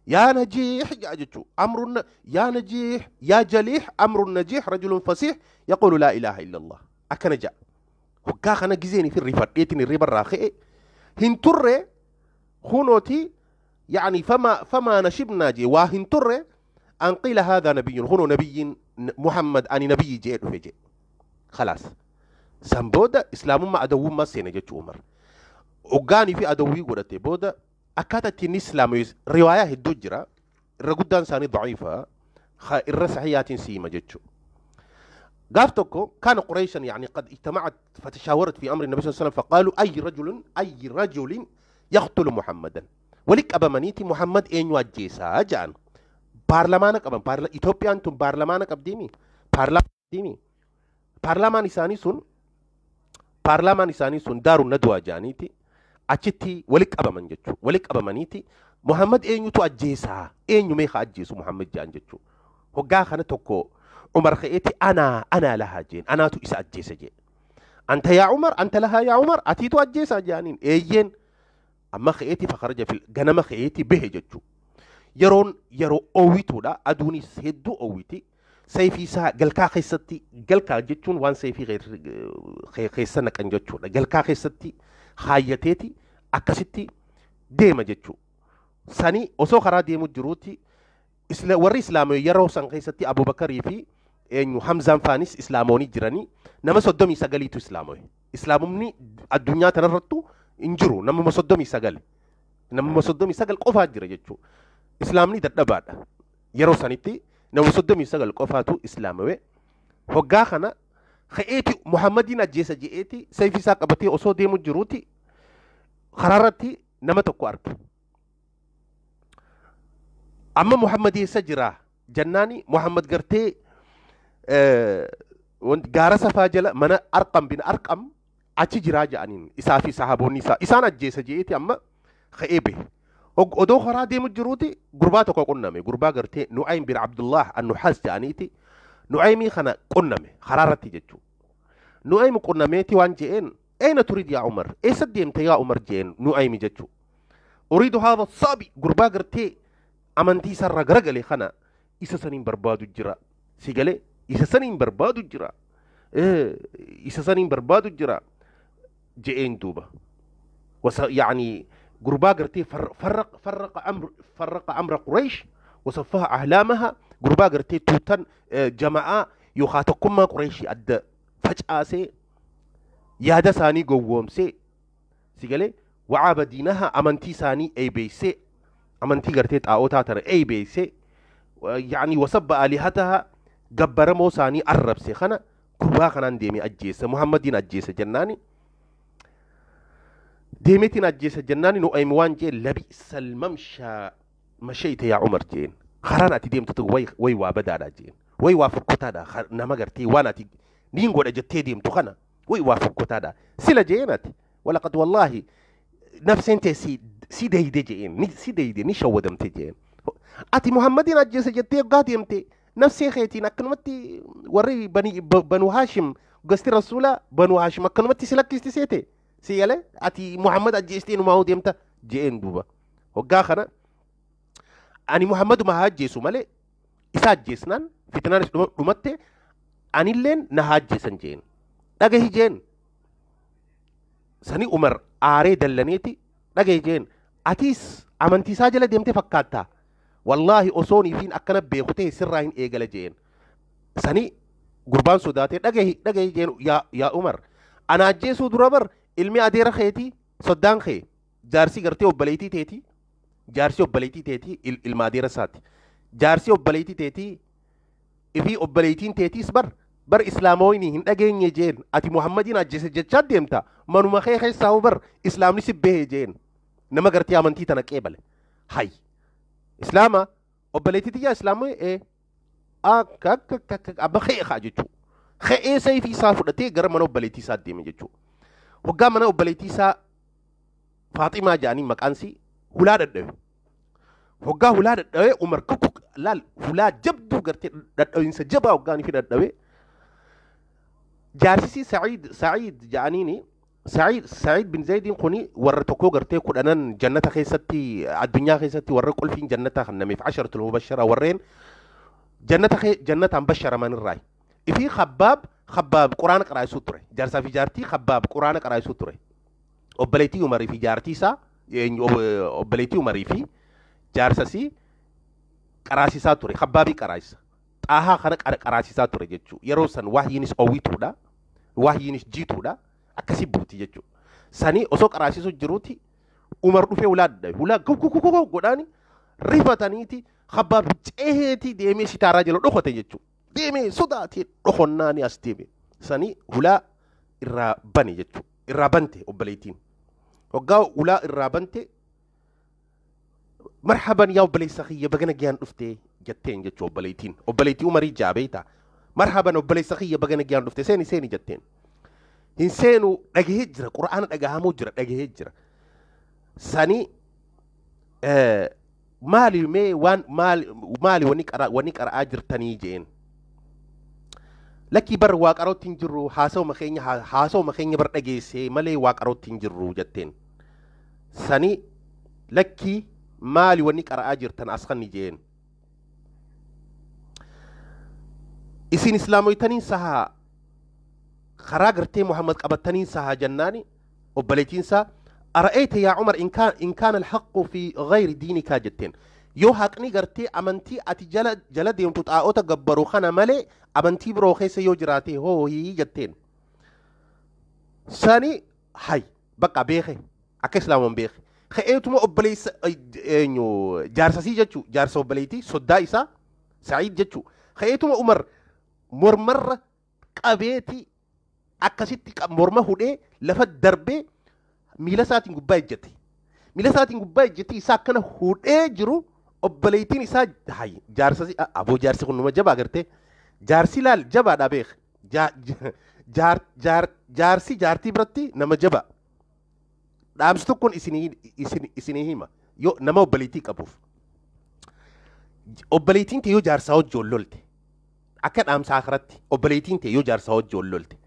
يا نجيح جاجتشو أمر الن... يا نجيح يا جليح أمر النجيح رجل فصيح يقول لا إله إلا الله أكن جاء وكا خنا جزيني في الرفاقيتني الربا الراخئ هنتر خنوتي يعني فما فما نشبنا جي وهنتر أن قيل هذا نبي هنا نبي محمد أني نبي جيد في جي خلاص سنبودا إسلام ما أدوه ما سينجت عمر وقاني في أدوه قرأتي بودا أكادت الإسلام رواية الدجرة الرقودان ساني ضعيفة الرسحيات سيما جتشو قافتكو كان قريشا يعني قد اجتمعت فتشاورت في أمر النبي صلى الله عليه وسلم فقالوا أي رجل أي رجل يقتل محمدا ولك أبا منيتي محمد إن يوجيسا جان بارلمانك أبا بارل إثيوبيا أنتم بارلمانك أبديمي بارلمان ديمي بارلمان إساني سن بارلمان إساني سن دار الندوة جانيتي أشتي ولك أبا من جتشو ولك أبا منيتي محمد إن يتو أجيسا إن يميخ أجيسو محمد جان جتشو هقا خانة توكو عمر خيتي أنا أنا لها جين أنا تو إسا أجيسا جين أنت يا عمر أنت لها يا عمر أتيتو أجيسا جانين إيجين أما خيتي فخرج في الجنم خيتي به جتشو يرون يرو أويتو دا أدوني سيدو أويتي سيفي سا جلكا خيستي جلكا جتشون وان سيفي غير خي خيسنا كان جتشو جلكا خيستي خايتيتي أكستي ديما جتشو ساني أسو خرا ديمو جروتي إسلا وري إسلامي يرو سان خيستي أبو بكر يفي إنه حمزة فانيس إسلاموني جراني نما صدمي سجليتو إسلامي إسلامني الدنيا تنرتو إنجرو نما مصدمي سجل نما مصدمي سجل قفا جرا جتشو إسلامني تدباد يرو سانيتي نما مصدمي سجل قفاتو إسلامي هقا خنا خيتي محمدين أجيس جيتي سيفي ساق أبتي أصو ديمو جروتي خرارتي نما تقو أرك أما محمد يسجرا جناني محمد قرتي أه غارة سفاجلة من أرقم بين أرقم أتي جراجة أنين إسافي صحابون نساء إسان أجيس جيتي أما خيبه ودو خرا ديمو جروتي قرباتو قلنا مي قربا قرتي نعيم بن عبد الله النحاس جانيتي نعيمي خنا قلنا مي خرارتي جتشو نعيم قلنا ميتي وان جئين أين تريد يا عمر؟ إيه سديمت يا عمر جين نعيم جتشو أريد هذا الصبي قربا قرتي أمانتي سر رقرقلي خنا إسا سنين بربادو الجرا سيقالي إسا سنين بربادو الجرا إيه إسا سنين بربادو الجرا جئين دوبا وس يعني قربا قرتي فرق فرق فرق أمر فرق أمر قريش وصفها أحلامها قربا قرتي توتن جماعة يخاتكم ما قريشي أد فجأة سي يادا ساني قووم سي سيقالي وعاب دينها أمانتي ساني أي بي سي أمانتي قرتيت آوتا ترى أي بي سي يعني وسب آلهتها جبر موساني أرب سي خنا قربا خنان ديمي أجيس محمدين أجيس جناني ديمتين أجيس جناني نو أيموان جي لبئس الممشى مشيت يا عمر جين خرانا تديم تتو وي وي وابدانا جين وي وافقتا دا خر... نما قرتي وانا تي نينغو دا جتي ديم تخنا وي وافقتا دا سلا جينات ولقد والله نفس انت سي سي دي دي جين سي دي دي نشو ودم تجين اتي محمدين أجيس جتي قادم تي نفسي خيتي نكنمتي وري بني بنو هاشم قستي رسولا بنو هاشم نكنمتي سلكي استسيتي سيالي اتي محمد أجيستين وما هو ديمتا جين دوبا وقا خنا أني محمد ما هاجيسو مالي إسا جيسنان فتنان رمتي أني اللين نهاجيسن جين لغي جين سني عمر آري دلنيتي لغي جين أتيس أمانتي ساجلة ديمتي فكاتا والله أصوني فين أكنا بيخوتي سرين إيغل جين سني قربان سوداتي لغي لغي جين يا يا عمر أنا جيسو درابر ilmi adeera keeti soddaan kee jaarsi gartee obbaleetii teeti jaarsi obbaleetii teeti ilma adeera isaati jaarsi obbaleetii teeti ifi obbaleetiin teetiis bar bar islaamoyni hin dhageenye jeen ati muhammadin ajjeese jechaa deemta manuma kee keessaa bar islaamni si behe jeen nama gartee amantii tana qeebale hay islaama obbaleetii tiyyaa islaamoy ee akka akka abba kee haa jechuu kee sayfii isaa fudhatee gara mana obbaleetii isaa deeme jechuu وقام أنا أبليتي سا فاطمة جاني مكانسي هلا ددوي وقا هلا ددوي عمر كوك لا هلا جبدو قرتي ددوي إنسى جبا وقاني في ددوي جارسي سعيد سعيد جانيني سعيد سعيد بن زيد قني ورتكو غرتي كدنان جنة خيستي الدنيا خيستي ور كل فين جنة خنمي في عشرة المبشرة ورين جنة خي جنة مبشرة من الراي في خباب خباب قرآن قراي سوتري جارسا في جارتي خباب قرآن قراي سوتري وبليتي ومري في جارتي سا يعني وبليتي ومري في جارسا سي قراسي ساتوري خبابي قرايس طاها خنا قراسي ساتوري جچو يروسن وحينس اويتودا وحينس جيتودا akasi buuti jechuudha. Sanii osoo qaraasisu jiruuti Umar dhufee ulaadda ulaa guguguguguu godhaani rifataniiti Khabbaab ceeheeti deemee sitaaraa jala dhokote jechuudha. Deemee sodaatee dhokonnaani as deeme. Sanii ulaa irraa bane jechuudha. Irraa bante obboleettiin. Waggaa ulaa irraa bante marhaban yaa obboleessa kiyya bagana giyaan dhuftee jetteen jechuudha obboleettiin. Obboleettii Umarii jaabeeta. Marhaban obboleessa kiyya bagana giyaan dhuftee seeni seeni jetteen. Hinsenu dhagahee jira quraana dhagahamoo jira dhagahee jira sani eh maali mee waan maali maali wani qara wani qara jirtanii jeen laki bar waa qarootin jirru haasaw makeenya haasaw makeenya bar dhageesse malee waa qarootin jirru jetteen sani laki maali wani qara jirtan asqani jeen isin islaamoytaniin saha خراجرتي محمد قبتنين سها جناني وبليتين سا أرأيت يا عمر إن كان إن كان الحق في غير دينك جتين يو حقني قرتي أمنتي أتجلد جلد يوم تتعاو تجبرو خنا ملء أمنتي بروخي سيوجراتي هو هي جتين ثاني هاي بقى بيخي أكسلام بيخي خيتم أبليس إنه جارسي جتشو جارس أبليتي صدايسا سعيد جتشو خيتم عمر مرمر قبيتي akkasitti morma hudhee lafa darbee miila isaatiin gubbaa ejjete miila isaatiin gubbaa ejjete isaa akkana hudhee jiru obboleettiin isaa hay jaarsa aboo jaarsi kun numa jabaa gartee jaarsi laal jabaadha beek jaar jaar jaarsi jaartii biratti nama jabaa dhaamsi tokkoon isinii isin isinii hima yoo nama obboleettii qabuuf obboleettiin tee yoo jaarsaa wajjin lolte akka dhaamsa akhiratti obboleettiin tee yoo jaarsaa wajjin lolte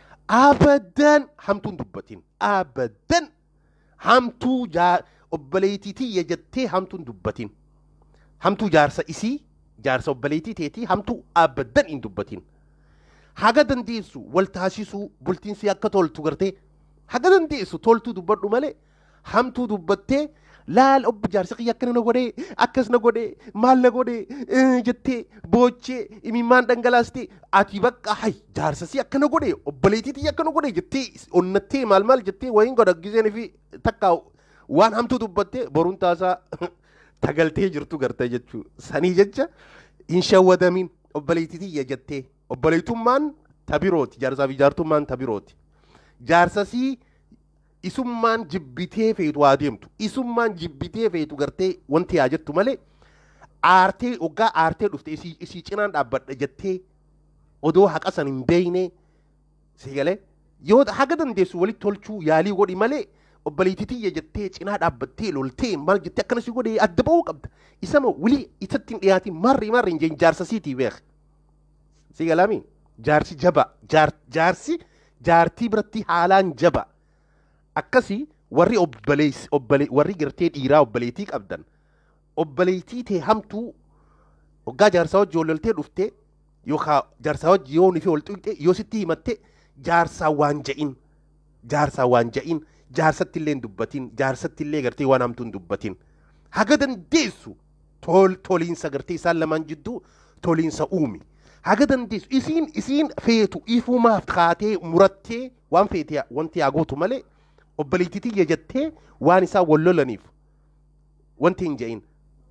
أبداً همتون دبتين أبداً همتو جار أبليتي تي يجتي همتون دبتين همتو جارسة إسي جارسة أبليتي تي همتو أبداً إن دبتين حاجة دنديسو والتاسيسو بولتين سياكا تولتو غرتي حاجة دنديسو تولتو دبتو مالي همتو دبتي لا الأب جارسة يكنا نقولي أكس نقولي مال نقولي جتي بوجي إميمان دنجلاستي أتيبك أحي جارسة سي يكنا نقولي أبليتي تي يكنا نقولي جتي أنتي مال مال جتي وين قد جزيني في تكاو وان هم تدبته برون تاسا تقلتي جرتو قرتي جتشو سني جتشا إن شاء الله دمين أبليتي تي يجتي أبليتو مان تبيروتي جارسة في جارتو مان تبيروتي جارسة سي isummaan jibbitee feetu waa deemtu isummaan jibbitee feetu gartee wanti yaa jettu malee aartee waggaa aartee dhufte isii isii cinaan dhaabbadha jettee odoo haqa san hin beeyne si galee yoo haga dandeessu walitti tolchuu yaalii godhi malee obboleettii jettee cinaa dhaabbattee loltee maal jettee akkana si godhee adda ba'uu qabda isama walii isatti hin dhiyaatin marri marri hin jeen jaarsa siitii beek si galaami jaarsi jaba jaarsi jaartii biratti haalaan jaba akkasi warri obbolees obbole warri gartee dhiiraa obboleetii qabdan obboleetii tee hamtuu waggaa jaarsaa wajji walloltee dhufte yookaan jaarsaa wajji yoo nifi wal tuqxe yoo sitti himatte jaarsaa waan ja'in jaarsaa waan ja'in jaarsatti illee dubbatin jaarsatti illee gartee waan hamtuun dubbatin haga dandeessu tol toliinsa gartee isaan lamaan jidduu toliinsa uumi haga dandeessu isiin isiin feetu ifumaaf kaatee murattee waan feetee wanti yaa gootu malee obboleettii jettee waan isaa wallolaniif wanti hin ja'in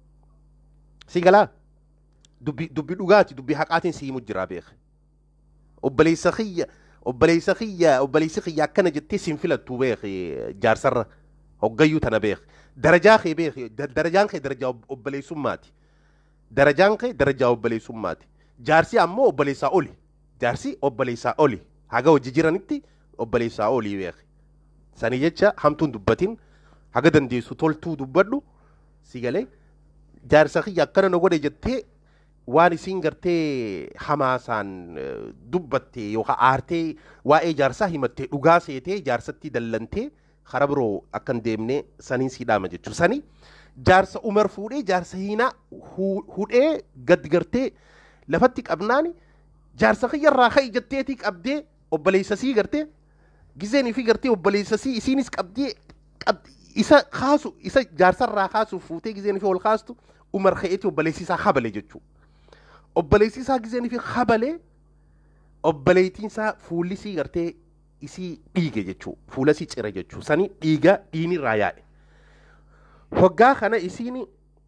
si galaa dubbi dubbi dhugaati dubbi haqaatiin si himu jira beek obboleessa khiyya obboleessa khiyya obboleessi khiyya akkana jettee sin filattu beek jaarsarra hoggayyuu tana beek darajaa kee beek darajaan kee darajaa obboleessummaati darajaan kee darajaa obboleessummaati jaarsi ammoo obboleessaa oli jaarsi obboleessaa oli haga hojii jiranitti obboleessaa oli beek sani jecha hamtuun dubbatin haga dandeessu toltuu dubbadhu si galee jaarsa khiyya akkana na godhe jettee waan isiin gartee hamaasaan dubbatte yookaan aartee waa'ee jaarsaa himattee dhugaa seetee jaarsatti dallantee kara biroo akkan deemne saniin siidhaama jechuudha. Sani jaarsa Umar fuudhee jaarsa hiinaa hudhee gad gartee lafatti qabnaani jaarsa kiyyarraa ka'ii jetteetii qabdee obboleessa sii gartee gizeenii fi gartee obboleessa sii isiinis qabdee isa kaasu isa jaarsarraa kaasuuf fuutee gizeenii fi ol kaastu Umar ka'eetii obboleessi isaa habale jechuudha. Obboleessi isaa gizeenii fi habale obboleettiin isaa fuulli sii gartee isii dhiige jechuudha. Fuula sii cire jechuudha. Sani dhiiga dhiinirraa yaa'e. Hoggaa kana isiin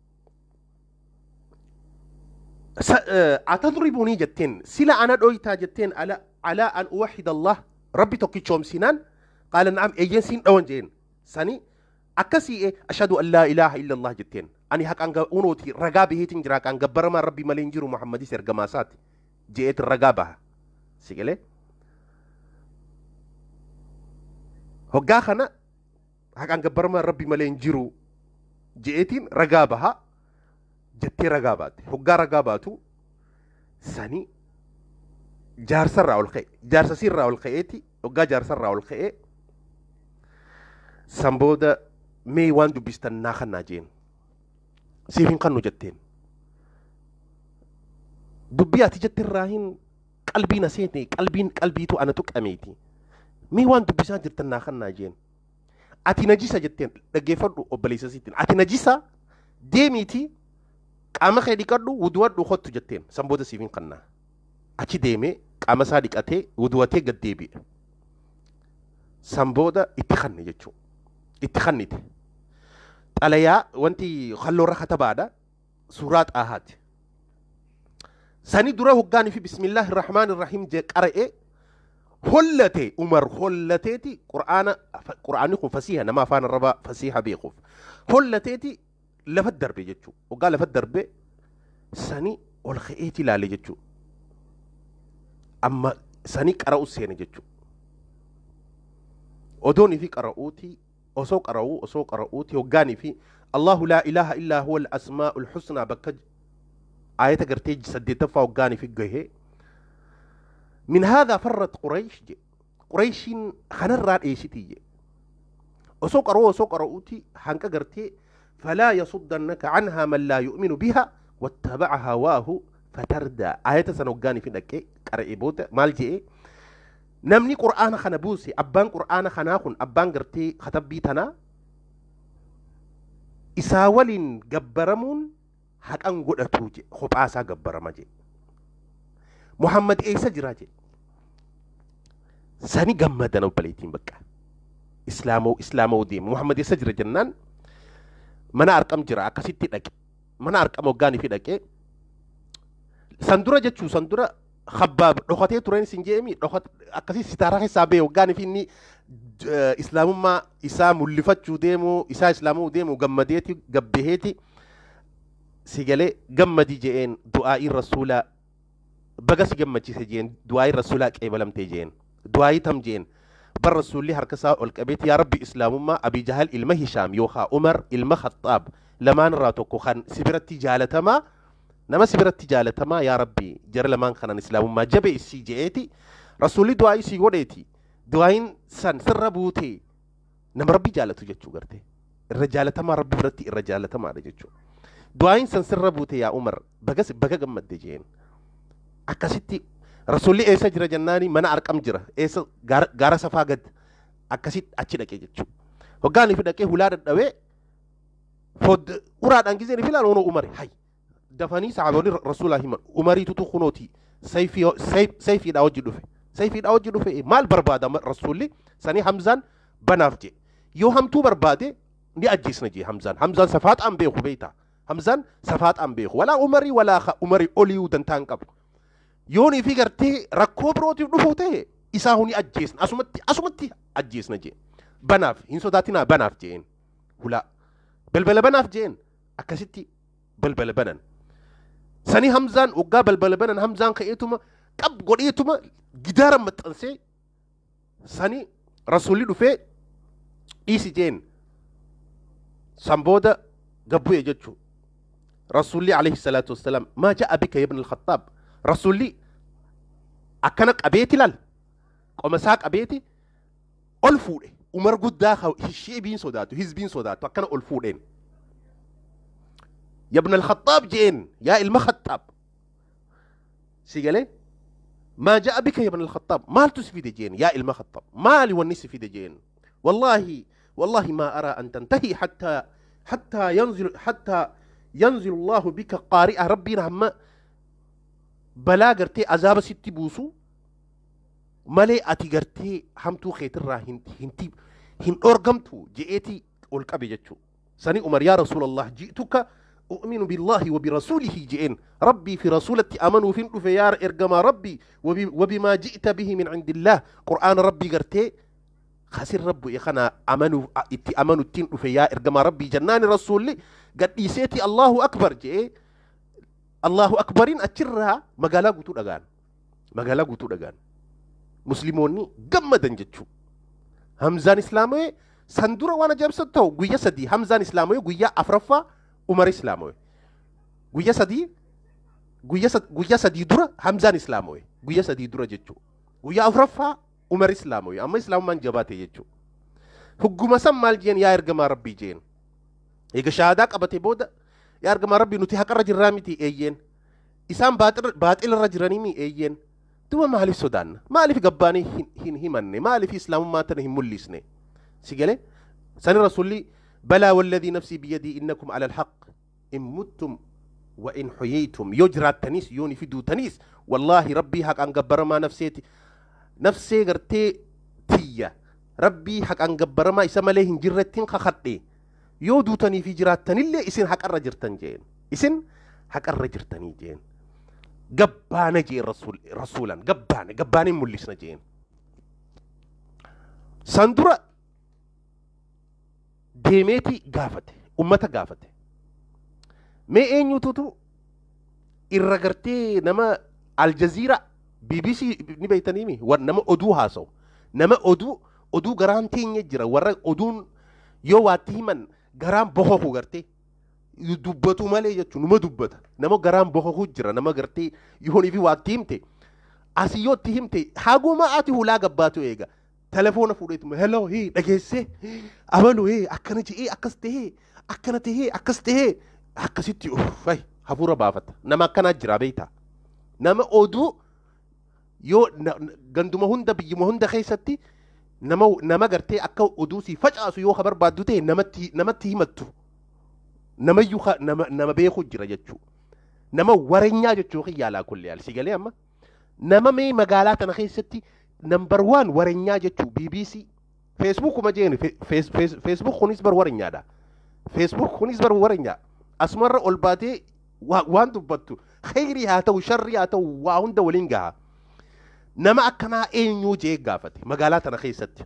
atadribunii jetteen sila ana dhoytaa jetteen ala ala an uwahid Allah rabbi tokkichoomsinaan qaala na'am eejensiin dhawan jeen sani akkasii ashhadu an laa ilaaha illa Allah jetteen ani haqaan unooti ragaa baheetiin jira haqaan gabbaramaa rabbi malee hin jiru Muhammadis ergamaa isaati je'eet ragaa baha sigalee hoggaa kana haqaan gabbaramaa rabbi malee hin jiru je'eetiin ragaa baha jettee ragaa baate hoggaa ragaa baatu sani jaarsarraa ol ka'e jaarsasiirraa ol ka'eeti hoggaa jaarsarraa ol ka'e san booda mee waan dubbistan naa kannaa jeen siif hin kannu jetteen dubbii ati jettirraa hin qalbiin aseete qalbiin qalbiitu ana tuqameeti mee waan dubbisaa jirtan naa kannaa jeen ati najisa jetteen dhaggeeffadhu obboleessa siitiin ati najisa deemiiti qaama kee dhiqadhu wuduwadhu kottu jetteen san booda siif hin kannaa achi deemee qaama isaa dhiqatee wuduwatee gad deebi'e san booda itti kanne jechuudha itti kannite xalayaa wanti kalloorra katabaadha suuraa xaahaati sani dura hoggaanii fi bismillaahi irrahmaani irrahiim jee qara'ee hollate Umar hollateeti qur'aana qur'aanni kun fasiiha nama afaan arabaa fasiiha beekuuf hollateeti lafa darbe jechuudha hoggaa lafa darbe sani ol ka'eeti ilaale jechuudha amma sani qara'u seene jechuudha odoonii fi qara'uuti osoo qara'uu osoo qara'uuti hoggaanii fi Allahu laa ilaaha illaa huwa al-asmaa'ul husnaa bakka ayata gartee saddeettaffaa hoggaanii fi gahee من هذا فرت قريش جي قريش خنرا ايشتي جي وسوق رو وسوق روتي حنك قرتي فلا يصدنك عنها من لا يؤمن بها واتبع هواه فتردى آية سنوغاني في دكي قرئي بوت مال جي نمني قرآن خنبوسي أبان قرآن خناخن أبان قرتي خطب بيتنا إساول قبرمون حق أنقل أتوجي خب آسا قبرم جي محمد إيسا جراجي ساني قمدنا وبليتين بكا إسلامو إسلامو ديم محمد إيسا جرا جنان منا أرقم جرا أكاسيتي لك منا أرقم وقاني في لك سندورة جتشو سندورة خباب رخوتي تورين سنجيمي رخوت أكاسي ستارة سابي وقاني فيني إسلام ما إسا ملفتشو ديمو إسا إسلامو ديمو قمديتي قبهيتي سيجالي قمدي جئين دعائي الرسول بقى جمّتي سجين دعاء رسولك أي بلم تجين دعاء تم جين بر رسولي هركسا والكبيت يا ربي إسلام ما أبي جهل إلما هشام يوخا عمر إلما خطاب لما نراتوكو خان سبرت تجالة ما نما سبرت تجالة ما يا ربي جر لما خان إسلام ما جب السجيتي رسولي دعاء سيوديتي دعاء سن سربوتي نما ربي جالة تجتشو قرتي الرجالة ما ربي برتي الرجالة ما رجتشو دعاء سن سربوتي يا عمر بقى بقى جمّت جين akkasitti rasuulli eessa jira jennaani mana arqam jira eessa gaara safaa gad akkasitti achi dhaqee jechuudha hoggaanii fi dhaqee hulaa dadhabee fod uraadhaan giseen filaan ono umari hay dafanii sahaboonni rasuulaa himan umariitutu kunooti sayfii sayfiidhaa hojii dhufe sayfiidhaa hojii dhufe maal barbaada rasuulli sanii hamzaan banaaf jee yoo hamtuu barbaade ni ajjeesna jee hamzaan hamzaan safaaxaan beeku beeyta hamzaan safaaxaan beeku walaa umarii walaa umarii oliyuu dantaan qabu yooni fi gartee rakkoo birootiif dhufuu ta'e isaa huni ajjeesna asumatti asumatti ajjeesna jee banaaf hin sodaatinaa banaaf jeen hulaa balbala banaaf jeen akkasitti balbala banan sani hamzaan waggaa balbala banan hamzaan ka'eetuma qab godheetuma gidaara maxxansee sani rasuulli dhufee dhiisi jeen san booda gabbu'e jechuu رسولي عليه الصلاة والسلام ما جاء بك يا ابن الخطاب رسولي أكنك أبيتي لال ومساك أبيتي ألفوه عمر قد داخل الشيء بين صداته هز بين صداته أكن ألفوهين يا ابن الخطاب جين يا المخطاب سيقالي ما جاء بك يا ابن الخطاب ما تسفيد جين يا المخطاب ما لي والنسي في جين والله والله ما أرى أن تنتهي حتى حتى ينزل حتى ينزل الله بك قارئ ربي رحمة بلا قرتي عذاب ستي بوسو مالي أتي قرتي همتو خيتر هنتي هنتي هن أرقمتو جئتي ألقى جتشو سني أمر يا رسول الله جئتك أؤمن بالله وبرسوله جئن ربي في رسولتي أمنوا في الفيار إرقما ربي وبما جئت به من عند الله قرآن ربي قرتي خسر ربو يخنا أمنوا اتي أمنوا التين فيا إرقما ربي جنان رسولي قد إيسيتي الله أكبر جئ الله أكبرين أتشرها مقالا قطو دقان مقالا قطو دقان مسلموني قمدا جتشو همزان إسلامي سندورة وانا جاب ستو قوية سدي همزان إسلامي قوية أفرفا عمر إسلامي قوية سدي قوية سد قوية سدي درة همزان إسلامي قوية سدي درة جتشو قوية أفرفا عمر إسلامي أما إسلام من جباته جتشو حكومة سمال جين يا إرقما ربي جين إيقا شهاداك أبتي بودا يا إرقما ربي نتي حق الرجل رامتي إيين إسام باطل الرجل رانيمي إيين تو مالي السودان مالي في قباني هن همني مالي في إسلام ما تنهم مليسني سيقالي سنة رسولي بلا والذي نفسي بيدي إنكم على الحق إن متم وإن حييتم يجرى التنيس يوني في دو تنيس والله ربي حق أنقبر ما نفسيتي نفسي قرتي تيا ربي حق أنقبر ما إسا مليهن جرتين خخطي يو دو تني في جراتن اللي إسن حق الرجرتن جين إسن حق الرجرتن جين قبانا جين رسول رسولا قبانا قبانا ملسنا جين سندرة ديميتي قافته أمتا قافته ما أين يوتوتو إرغرتي نما الجزيرة بي بي سي نبيتنيمي ونما أدو هاسو نما أدو أدو غرانتين يجرى ورق أدون يو واتيمن غران بوخو غرتي يدوبتو مالي يجو نما دوبتا نما غران بوخو جرى نما غرتي يهوني في واتيمتي أسيو تيمتي حاقو ما آتي هلا قباتو إيغا تلفون فوريتم هلو هي دغيسه أبلو هي أكنتي هي أكستي هي أكنتي هي أكستي هي أكستي أوف هاي حفورة بافت نما كنا جرى بيتا نما أدو يو غندما هند بيما هند خيستي نما نما غرتي أكا أدوسي فجأة سو يو خبر بادوتي نما تي نما تيمتو نما يخ نما نما بيخو جرى جتشو نما ورنيا جتشو خيالا كل يال سيغالي أما نما مي مقالات أنا خيستي نمبر وان ورنيا جتشو بي بي سي فيسبوك ما جيني فيس فيس فيسبوك خونيس بر ورنيا دا فيسبوك خونيس بر ورنيا أسمر أولباتي وان دبتو خيري هاتو شري هاتو واهند ولينغا نما أكنا إين يو جي قافتي مقالات أنا خيستي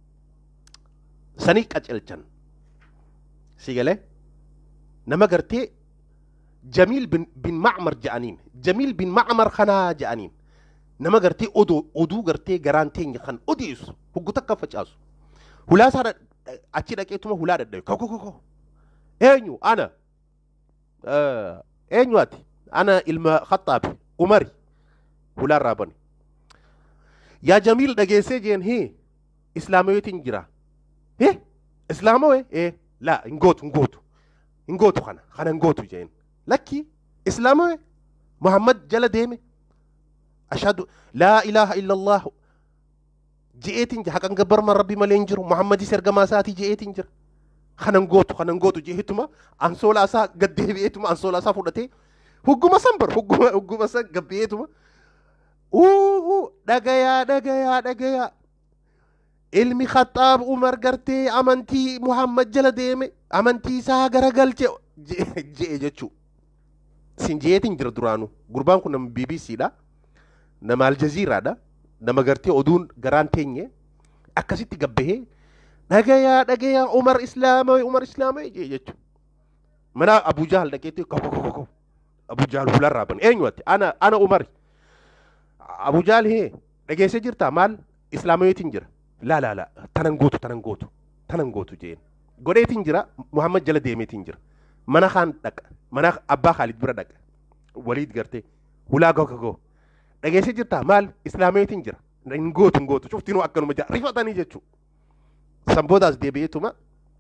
سنيك أجلتن سيقالي نما قرتي جميل بن, بن معمر جانين جميل بن معمر خنا جانين نما قرتي أدو أدو قرتي قرانتين يخن أديس هو قتك فجأسو هلا صار أتي لك إتما هلا ردي كو كو كو إينيو أنا آه إينيو أتي أنا المخطاب عمري هلا رابني يا جميل دقيسي جين هي إسلامي تنجرا هي إسلامي إيه لا نقوتو نقوتو نقوتو خنا خنا نقوتو جين لكي إسلامي محمد جل ديمي أشهد لا إله إلا الله جئتين حقا قبر ما ربي ملينجر محمد سرق ما ساتي جئتين جر خنا نقوتو خنا نقوتو جئتما أنسولا أسا قد بيئتما أنسولا أسا فردتي هقوما سنبر هقوما هقوما سن قد بيئتما أوه دقيا دقيا دقيا علمي خطاب عمر قرتي أمنتي محمد جل ديمي أمنتي سا غرقل جئ جتشو سنجيتين جر درانو قربان كنا من بي بي سي دا نما الجزيرة دا نما قرتي أدون قرانتيني أكاسيتي قبهي دقيا دقيا عمر إسلامي عمر إسلامي جئ جتشو منا أبو جهل دقيتي كو كو كو كو أبو جهل هلا رابن أين واتي أنا أنا عمر أبو جهل هي دقيسي جرتا مال إسلامي تنجر لا لا لا تننقوتو تننقوتو تننقوتو جين قرية تنجر محمد جل ديمي تنجر mana khaan dhaqa mana abbaa Khaalid bira dhaqa waliid gartee hulaa gogogoo dhageessee jirta maal islaameetiin jira hin gootu hin gootu cuftinuu akkanuma jira rifatanii jechuudha san booda as deebi'eetuma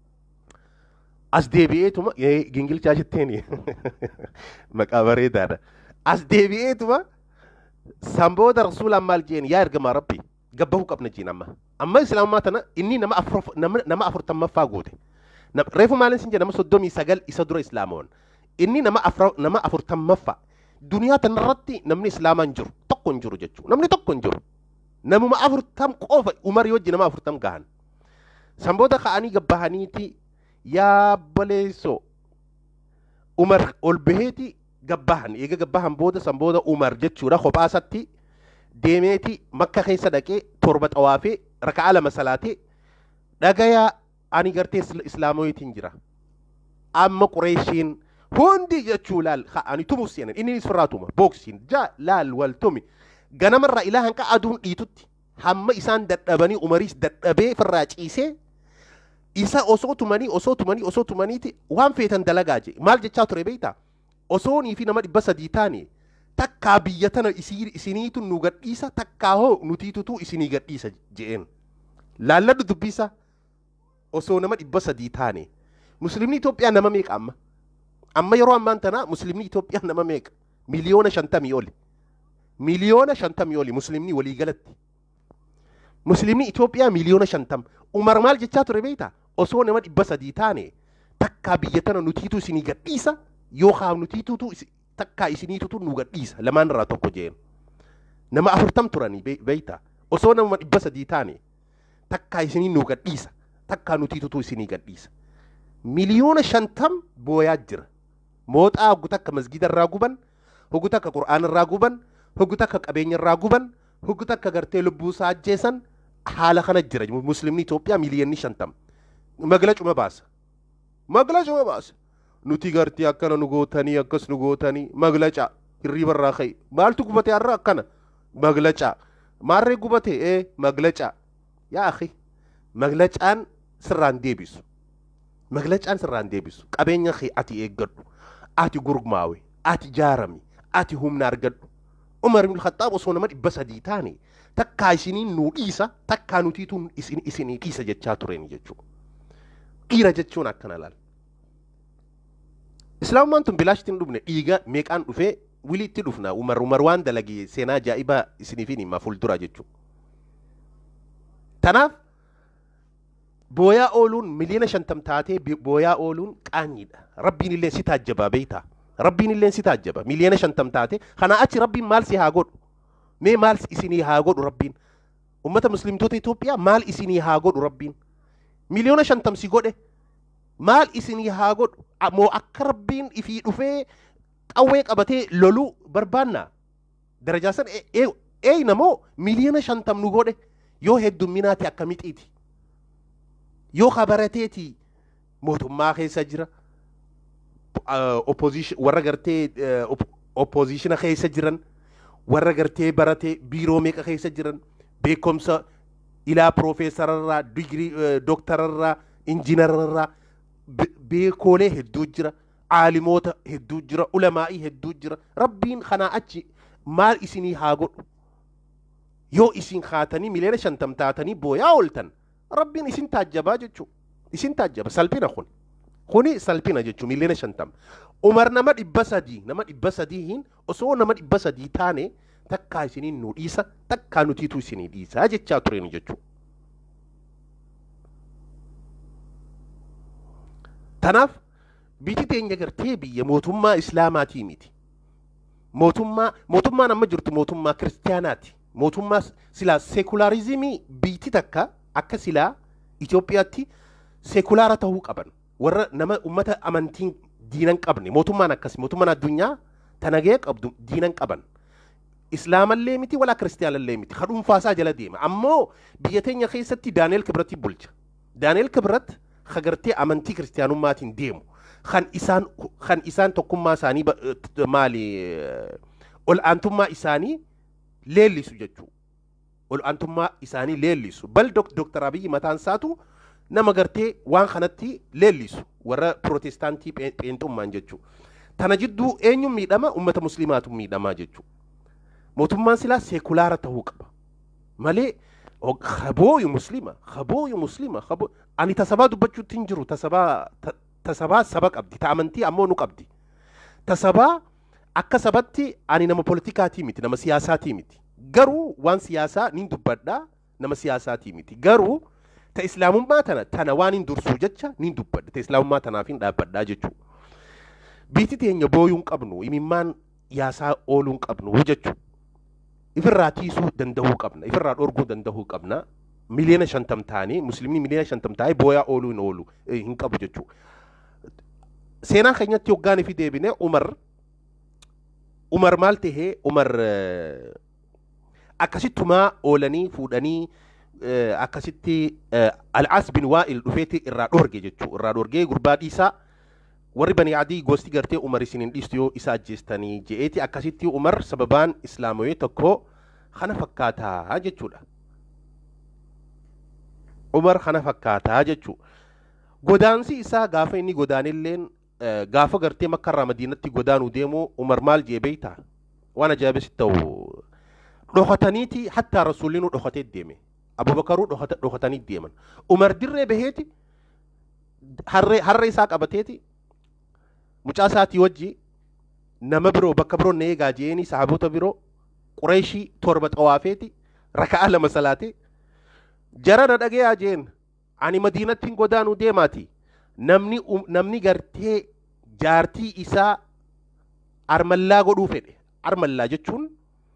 as deebi'eetuma gingilchaa jetteeni maqaa bareedaadha as deebi'eetuma san booda rasuulaan maal jeen yaa ergamaa rabbii gabbahuu qabna jiin amma amma islaamummaa tana inni nama afur nama afurtammaffaa goote reefu maalin sin jedhama soddomii sagal isa dura islaamoon inni nama afur nama afurtammaffaa duniyaa tanarratti namni islaamaan jiru tokko hin jiru jechuudha namni tokko hin jiru namuma afurtam qofa umar yoo nama afurtam gahan san booda ka'anii gabbahaniiti yaa baleeso umar ol baheeti gabbahan eega gabbahan booda san booda umar jechuudha kophaasatti deemeeti makka keessa dhaqee torba xawaafee raka'a lama salaatee dhagayaa ani gartee islaamoyitiin jira amma qureeshiin hundi jechuu laal ani tumu seenan inni isfirraa tuma booksiin ja laal wal tumi ganamarraa ilaahan ka aduun dhiitutti hamma isaan dadhabanii umariis dadhabee firraa ciisee isa osoo tumanii osoo tumanii osoo tumaniiti waan feetan dalagaa je maal jechaa ture beektaa osoonii fi nama dhibba sadii taane takkaa biyya tana isiniitu nu gadhiisa takkaa hoo nutiitutu isinii gadhiisa je'een laalladhu dubbisa osoo nama dhibba sadii taane muslimni Itoophiyaa nama meeqa amma amma yeroo ammaan tana muslimni Itoophiyaa nama meeqa miliyoona shantamii oli miliyoona shantamii oli muslimni walii galatti muslimni Itoophiyaa miliyoona shantam umar maal jechaa ture beektaa osoo nama dhibba sadii taane takkaa biyya tana nutiitu isinii gadhiisa yookaan nutiitutu takkaa isiniitutu nu gadhiisa lamaan irraa tokko jeen nama afurtam turanii beektaa osoo nama dhibba sadii taane takkaa isinii nu gadhiisa takkaa nutiitutu isinii gadhiisa miliyoona shantam booyaa jira mooxaa hoggu takka masgida irraa guban hoggu takka qur'aan irraa guban hoggu takka qabeenya irraa guban hoggu takka gartee lubbuu isaa ajjeesan haala kana jira muslimni Itoophiyaa miliyoonni shantam maglacuma baasa maglacuma baasa nuti gartee akkana nu gootanii akkas nu gootanii maglaca hirriba irraa ka'e maaltu gubate har'a akkana maglaca maarree gubate ee maglaca yaa akhi maglacaan sirraan deebisu maglacaan sirraan deebisu qabeenya kee ati eeggadhu ati gurgmaawe ati jaarami ati humna argadhu Umar ibn Khattab osoo nama dhibba sadii taane takkaa isinii nu dhiisa takkaa nutiituun isinii dhiisa jechaa tureen jechuudha dhiira jechuun akkana laal islaamummaan tun bilaashtiin dhufne dhiiga meeqaan dhufee wiliitti dhufna umar umar waan dalagee seenaa ajaa'ibaa isiniifin hima fuuldura jechuudha tanaaf booyaa ooluun miliyoona shantam taatee booyaa ooluun qaanyiidha rabbiin illee si taajjaba beektaa rabbiin illee si taajjaba miliyoona shantam taate kana achi rabbiin maal si haa godhu mee maal isinii haa godhu rabbiin ummata muslimtoota Itoophiyaa maal isinii haa godhu rabbiin miliyoona shantam si godhe maal isinii haa godhu moo akka rabbiin ifii dhufee qawwee qabatee loluu barbaanna darajaa san ee namoo miliyoona shantam nu godhe yoo heddumminaati akka mixiiti yoo kabarateeti mootummaa keessa jira opposition warra gartee opposition keessa jiran warra gartee baratee biiroo meeqa keessa jiran beekumsa ilaa profeesararraa digrii dooktararraa injiinararraa beekoolee hedduu jira aalimoota hedduu jira ulamaa'ii hedduu jira rabbiin kanaa achi maal isinii haa godhu yoo isin kaatanii miliyoona shantam taatanii booyaa ooltan rabbiin isin taajjabaa jechuu isin taajjaba salphina kun kuni salphina jechuu miliyoona shantam umar nama dhibba sadii nama dhibba sadiihin osoo nama dhibba sadii taane takkaa isinii nu dhiisa takkaa nutiitu isinii dhiisa jechaa tureen jechuu tanaaf biyyi teenya gartee biyya mootummaa islaamaatii miti mootummaa mootummaan amma jirtu mootummaa kiristaanaati mootummaa silaa sekularizimii biyyi takka akka silaa Itoophiyaatti sekulaara ta'uu qaban warra nama ummata amantiin diinan qabne mootummaan akkas mootummaan addunyaa tanagee qabdu diinan qaban islaamallee miti wala kiristaanallee miti kadhuunfaasaa jala deema ammoo biyya teenya keessatti Daani'el Kibratti bulcha Daani'el Kibrat khagartee amantii kiristaanumaatiin deemu kan isaan kan isaan tokkummaa isaanii maali ol aantummaa isaanii leellisu jechuu ol aantummaa isaanii leellisu bal doktara Abiy mataan isaatu nama gartee waan kanatti leellisu warra Protestaantii pheenxummaan jechuudha. Tana jidduu eenyu miidhama ummata musliimaatu miidhamaa jechuudha. Mootummaan silaa seekulaara ta'uu qaba. Malee khabooyu muslima khabooyu muslima khaboo ani tasabaa dubbachuutti hin jiru tasabaa tasabaa saba qabdi ta amantii ammoo nu qabdi. Tasabaa akka sabatti ani nama politikaatii miti nama siyaasaatii miti. Garuu waan siyaasaa nin dubbadhaa nama siyaasaatii miti. Garuu ta islaamummaa tana tana waan hin dursuu jecha nin dubbadha. Ta islaamummaa tanaaf hin dhaabbadhaa jechuudha. Biitti teenya booyuu hin qabnu imimmaan yaasaa ooluu hin qabnu jechuudha. Ifirraa tiisuu danda'uu qabna. Ifirraa dhorguu danda'uu qabna. Miliyoona shantam taanii musliimni miliyoona shantam taa'ee booyaa ooluu hin oolu hin qabu jechuudha. Seenaa keenyatti hoggaan ifi deebine Umar Umar maal tahee Umar akkasittumaa oolanii fuudhanii akkasitti Al-As bin Waa'il dhufeeti irraa dhorge jechuudha. Irraa dhorgee gurbaa dhiisaa warri bani adii gosti gartee Umar isinin dhiistu yoo isa ajjeestanii je'eeti akkasitti Umar sababaan islaamawee tokko kana fakkaataa jechuudha. Umar kana fakkaataa jechuudha. Godaansi isaa gaafa inni godaanilleen gaafa gartee makkarraa madiinatti godaanuu deemu Umar maal jee beeyta waan ajaa'ibsi ta'u dhokataniiti hatta rasuulliinu dhokatee deeme. Abubakaruu dhokatanii deeman. Umar dirree baheeti harree isaa qabateeti mucaa isaatii wajji nama biroo bakka biroo na eegaa jeeni sahaabota biroo Qureeshii torba xawaafeeti raka'a lama salaate jara na dhagee jeen ani madiinatti hin godaanuu deemaati namni namni gartee jaartii isaa armallaa godhuu fedhe. Armallaa jechuun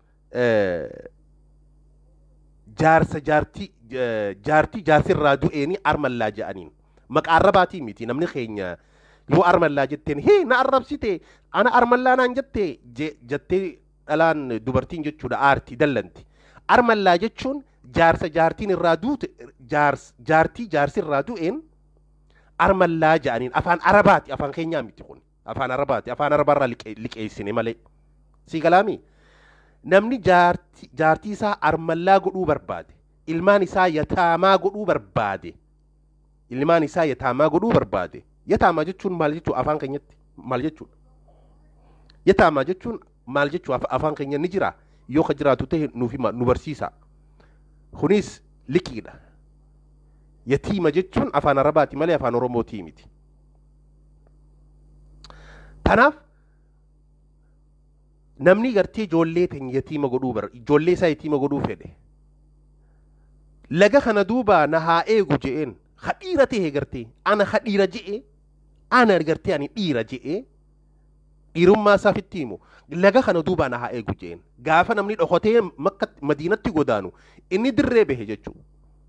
jaarsa jaartii jaartii jaarsirraa du'eeni armallaa jedhaniin maqaa arrabaatii miti namni keenya yoo armallaa jetteen hee na arrabsite ana armallaa naan jette jettee dhalaan dubartiin jechuudha aartii dallanti. Armallaa jechuun jaarsa jaartiin irraa duute jaartii jaarsirraa du'een armallaa jedhaniin afaan arabaati afaan keenyaa miti kun afaan arabaati afaan arabaarraa liqeessine malee si galaami. Namni jaartii isaa armallaa godhuu barbaade ilmaan isaa yataamaa godhuu barbaade ilmaan isaa yataamaa godhuu barbaade. Yataamaa jechuun maal jechuudha afaan keenyatti maal jechuudha? Yataamaa jechuun maal jechuudha afaan keenya ni jira yoo ka jiraatu ta'e nuuf nu barsiisa. Kunis liqiidha. Yatiima jechuun afaan arabaati malee afaan oromootii miti. Tanaaf namni gartee ijoollee teenya yatiima godhuu bar ijoollee isaa yatiima godhuu fedhe. Laga kana duuba na haa eegu je'een hadhiira ta'e gartee ana hadhiira je'e ana gartee ani dhiira je'e dhiirummaa isaa fitti himu laga kana duuba na haa eegu je'een gaafa namni dhokotee makka madiinatti godaanu inni dirree bahe jechuudha.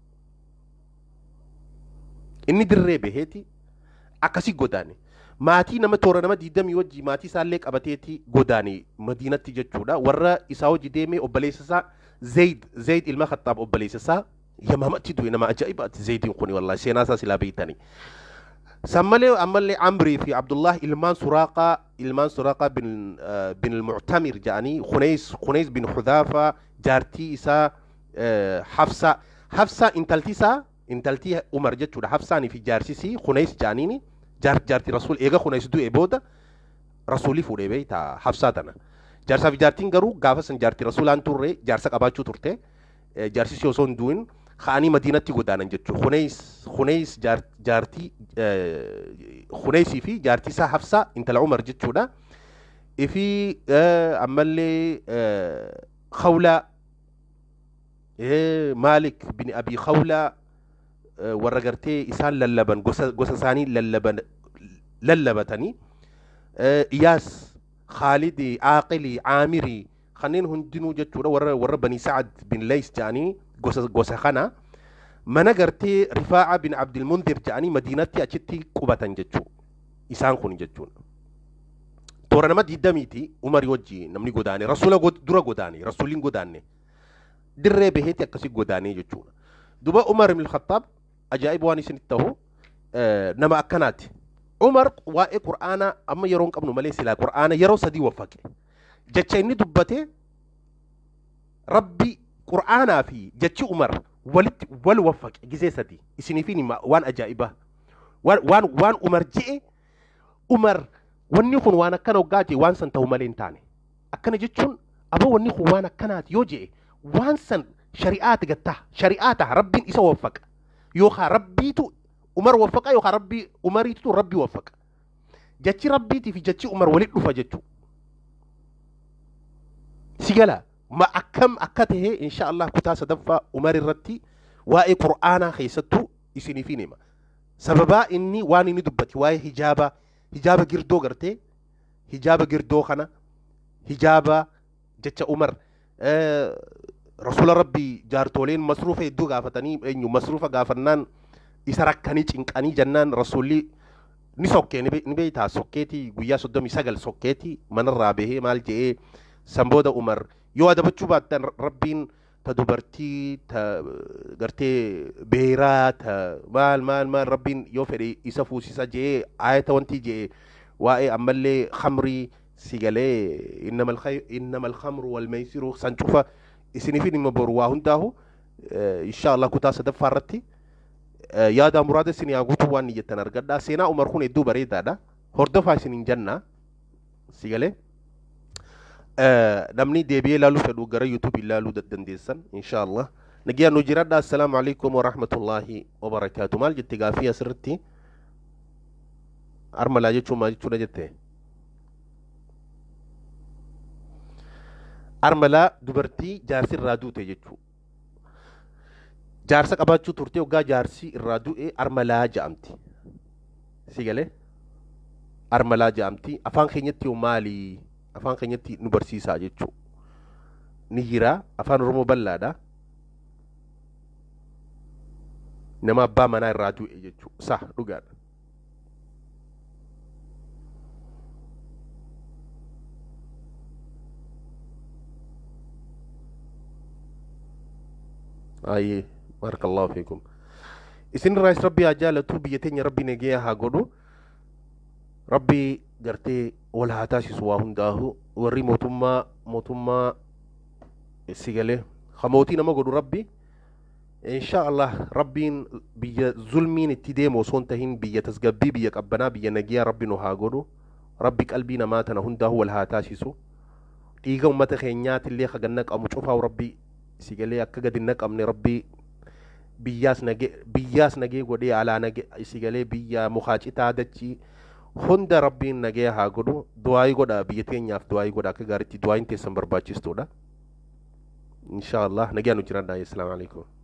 Inni dirree baheeti akkasi godaane. Maatii nama toora nama diidamii wajji maatii isaallee qabateeti godaane madiinatti jechuudha. Warra isaa wajji deemee obboleessa isaa Zayd Zayd ilma Khattaab obboleessa isaa yamamatti du'e nama ajaa'ibaati Zaydiin kuni wallahi seenaa isaa silaa beeytanii. Sammalee ammallee Amrii fi Abdullah ilmaan Suraaqaa ilmaan Suraaqaa bin bin al-Mu'tamir jedhanii Khuneys Khuneys bin Hudhaafa jaartii isaa Hafsa Hafsa intalti isaa intalti Umar jechuudha. Hafsaanii fi jaarsisii Khuneys jedhaniini jaartii rasuul eega Khuneys du'e booda rasuulii fuudhee beeyta Hafsaa tana. Jaarsaa fi jaartiin garuu gaafa san jaartii rasuulaan turre jaarsa qabaachuu turte jaarsisii osoo hin du'in ka'anii madiinatti godaanan jechuudha. Khuneys Khuneys jaartii Khuneysii fi jaartii isaa Hafsaa intala Umar jechuudha. Ifi ammallee Khawlaa Maalik bin Abii Khawlaa warra gartee isaan lallaban gosa gosa isaanii lallaban lallabatanii Iyaas Khaalid Aaqili Aamiri kanneen hundinuu jechuudha warra warra Bani Sa'ad bin Lays jedhanii gosa gosa kana mana gartee Rifaa'a bin Abdul Mundhir jedhanii madiinatti achitti qubatan jechuudha. Isaan kun jechuudha. Toora nama diidamiiti Umarii wajji namni godaane rasuula dura godaane rasuuliin godaanne dirree baheeti akkasii godaanee jechuudha. Duba Umar ibn al-Khattab ajaa'ib waan isinitti ta'u nama akkanaati. Umar waa'ee Qur'aana amma yeroo hin qabnu malee silaa Qur'aana yeroo sadii waffaqe. Jecha inni dubbate Rabbi Qur'aanaa fi jechi Umar walitti wal waffaqe gisee sadii isiniifin waan ajaa'ibaa. waan waan waan umar je'e umar wanni kun waan akkana hoggaa je'e waan san ta'u malee hin taane akkana jechuun aboo wanni kun waan akkanaati yoo je'e waan san shari'aati gattaa shari'aata rabbiin isa waffaqa yookaan rabbiitu umar waffaqa yookaan rabbii umariitu rabbii waffaqa jechi rabbiitii fi jechi umar walitti dhufa jechuu sigala ma akkam akka ta'e insha Allah kutaa sadaffaa umar irratti waa'ee qur'aanaa keessattuu isiniif hima sababaa inni waan inni dubbati waa'ee hijaaba hijaaba girdoo gartee hijaaba girdoo kana hijaaba jecha umar rasuula rabbii jaartoleen masruufa hedduu gaafatanii eenyu masruufa gaafannaan isa rakkanii cinqanii jennaan rasuulli ni sokkee ni beeytaa sokkeetii guyyaa soddomii sagal sokkeetii manarraa bahee maal je'ee sanbooda umar yoo adabachuu baattan rabbiin ta dubartii ta gartee beeraa ta maal maal maal rabbiin yoo fedhe isa fuusisa je'ee ayata wanti je'e waa'ee ammallee khamrii sigalee innamal khayr innamal khamru wal maysiru san cufa isiniifin imma boru waa hundaahu insha Allah kutaa sadaffaa irratti yaada muraada isin yaa guutuu waan jettan argadha seenaa umar kun hedduu bareedaadha hordofaa isiniin jenna sigalee namni deebi'ee ilaaluu fedhu gara YouTube ilaaluu dandeessan insha Allah nagiyaa nu jiradha assalaamu alaykum wa rahmatullahi wa barakaatu maal jetti gaafii asirratti armalaa jechuun maal jechuudha jette armalaa dubartii jaarsi irraa duute jechuu jaarsa qabaachuu turte waggaa jaarsi irraa du'e armalaa ja'amti sigalee armalaa ja'amti afaan keenyatti maali afaan keenyatti nu barsiisaa jechuu ni jira afaan oromoo bal'aadha nama abbaa manaa irraa du'e jechuu sa dhugaadha aye barakallahu fiikum isin rais rabbi ajaalatu biyyatenya rabbi nageeyaa haa godhu rabbi gartee wal haa taasisu waa hundaahu warri mootummaa mootummaa sigalee hamootii nama godhu rabbi insha Allah rabbiin biyya zulmiin itti deemu osoo hin tahin biyya tasgabbii biyya qabbanaa biyya nageeyaa rabbi nu haa godhu rabbi qalbii namaa tana hundaahu wal haa taasisu dhiiga ummata keenyaatillee haganna qabu cufaa rabbi sigalee akka gadi naqamne rabbi biyyaas nagee biyyaas nagee godhee alaa nagee sigalee biyya mukhaacitaa dachii hunda rabbiin nagee haa godhu du'aayi godha biyya teenyaaf du'aayi godha akka gaariitti du'aayin teessan barbaachistuudha insha Allah nagee nu jiran assalamu alaykum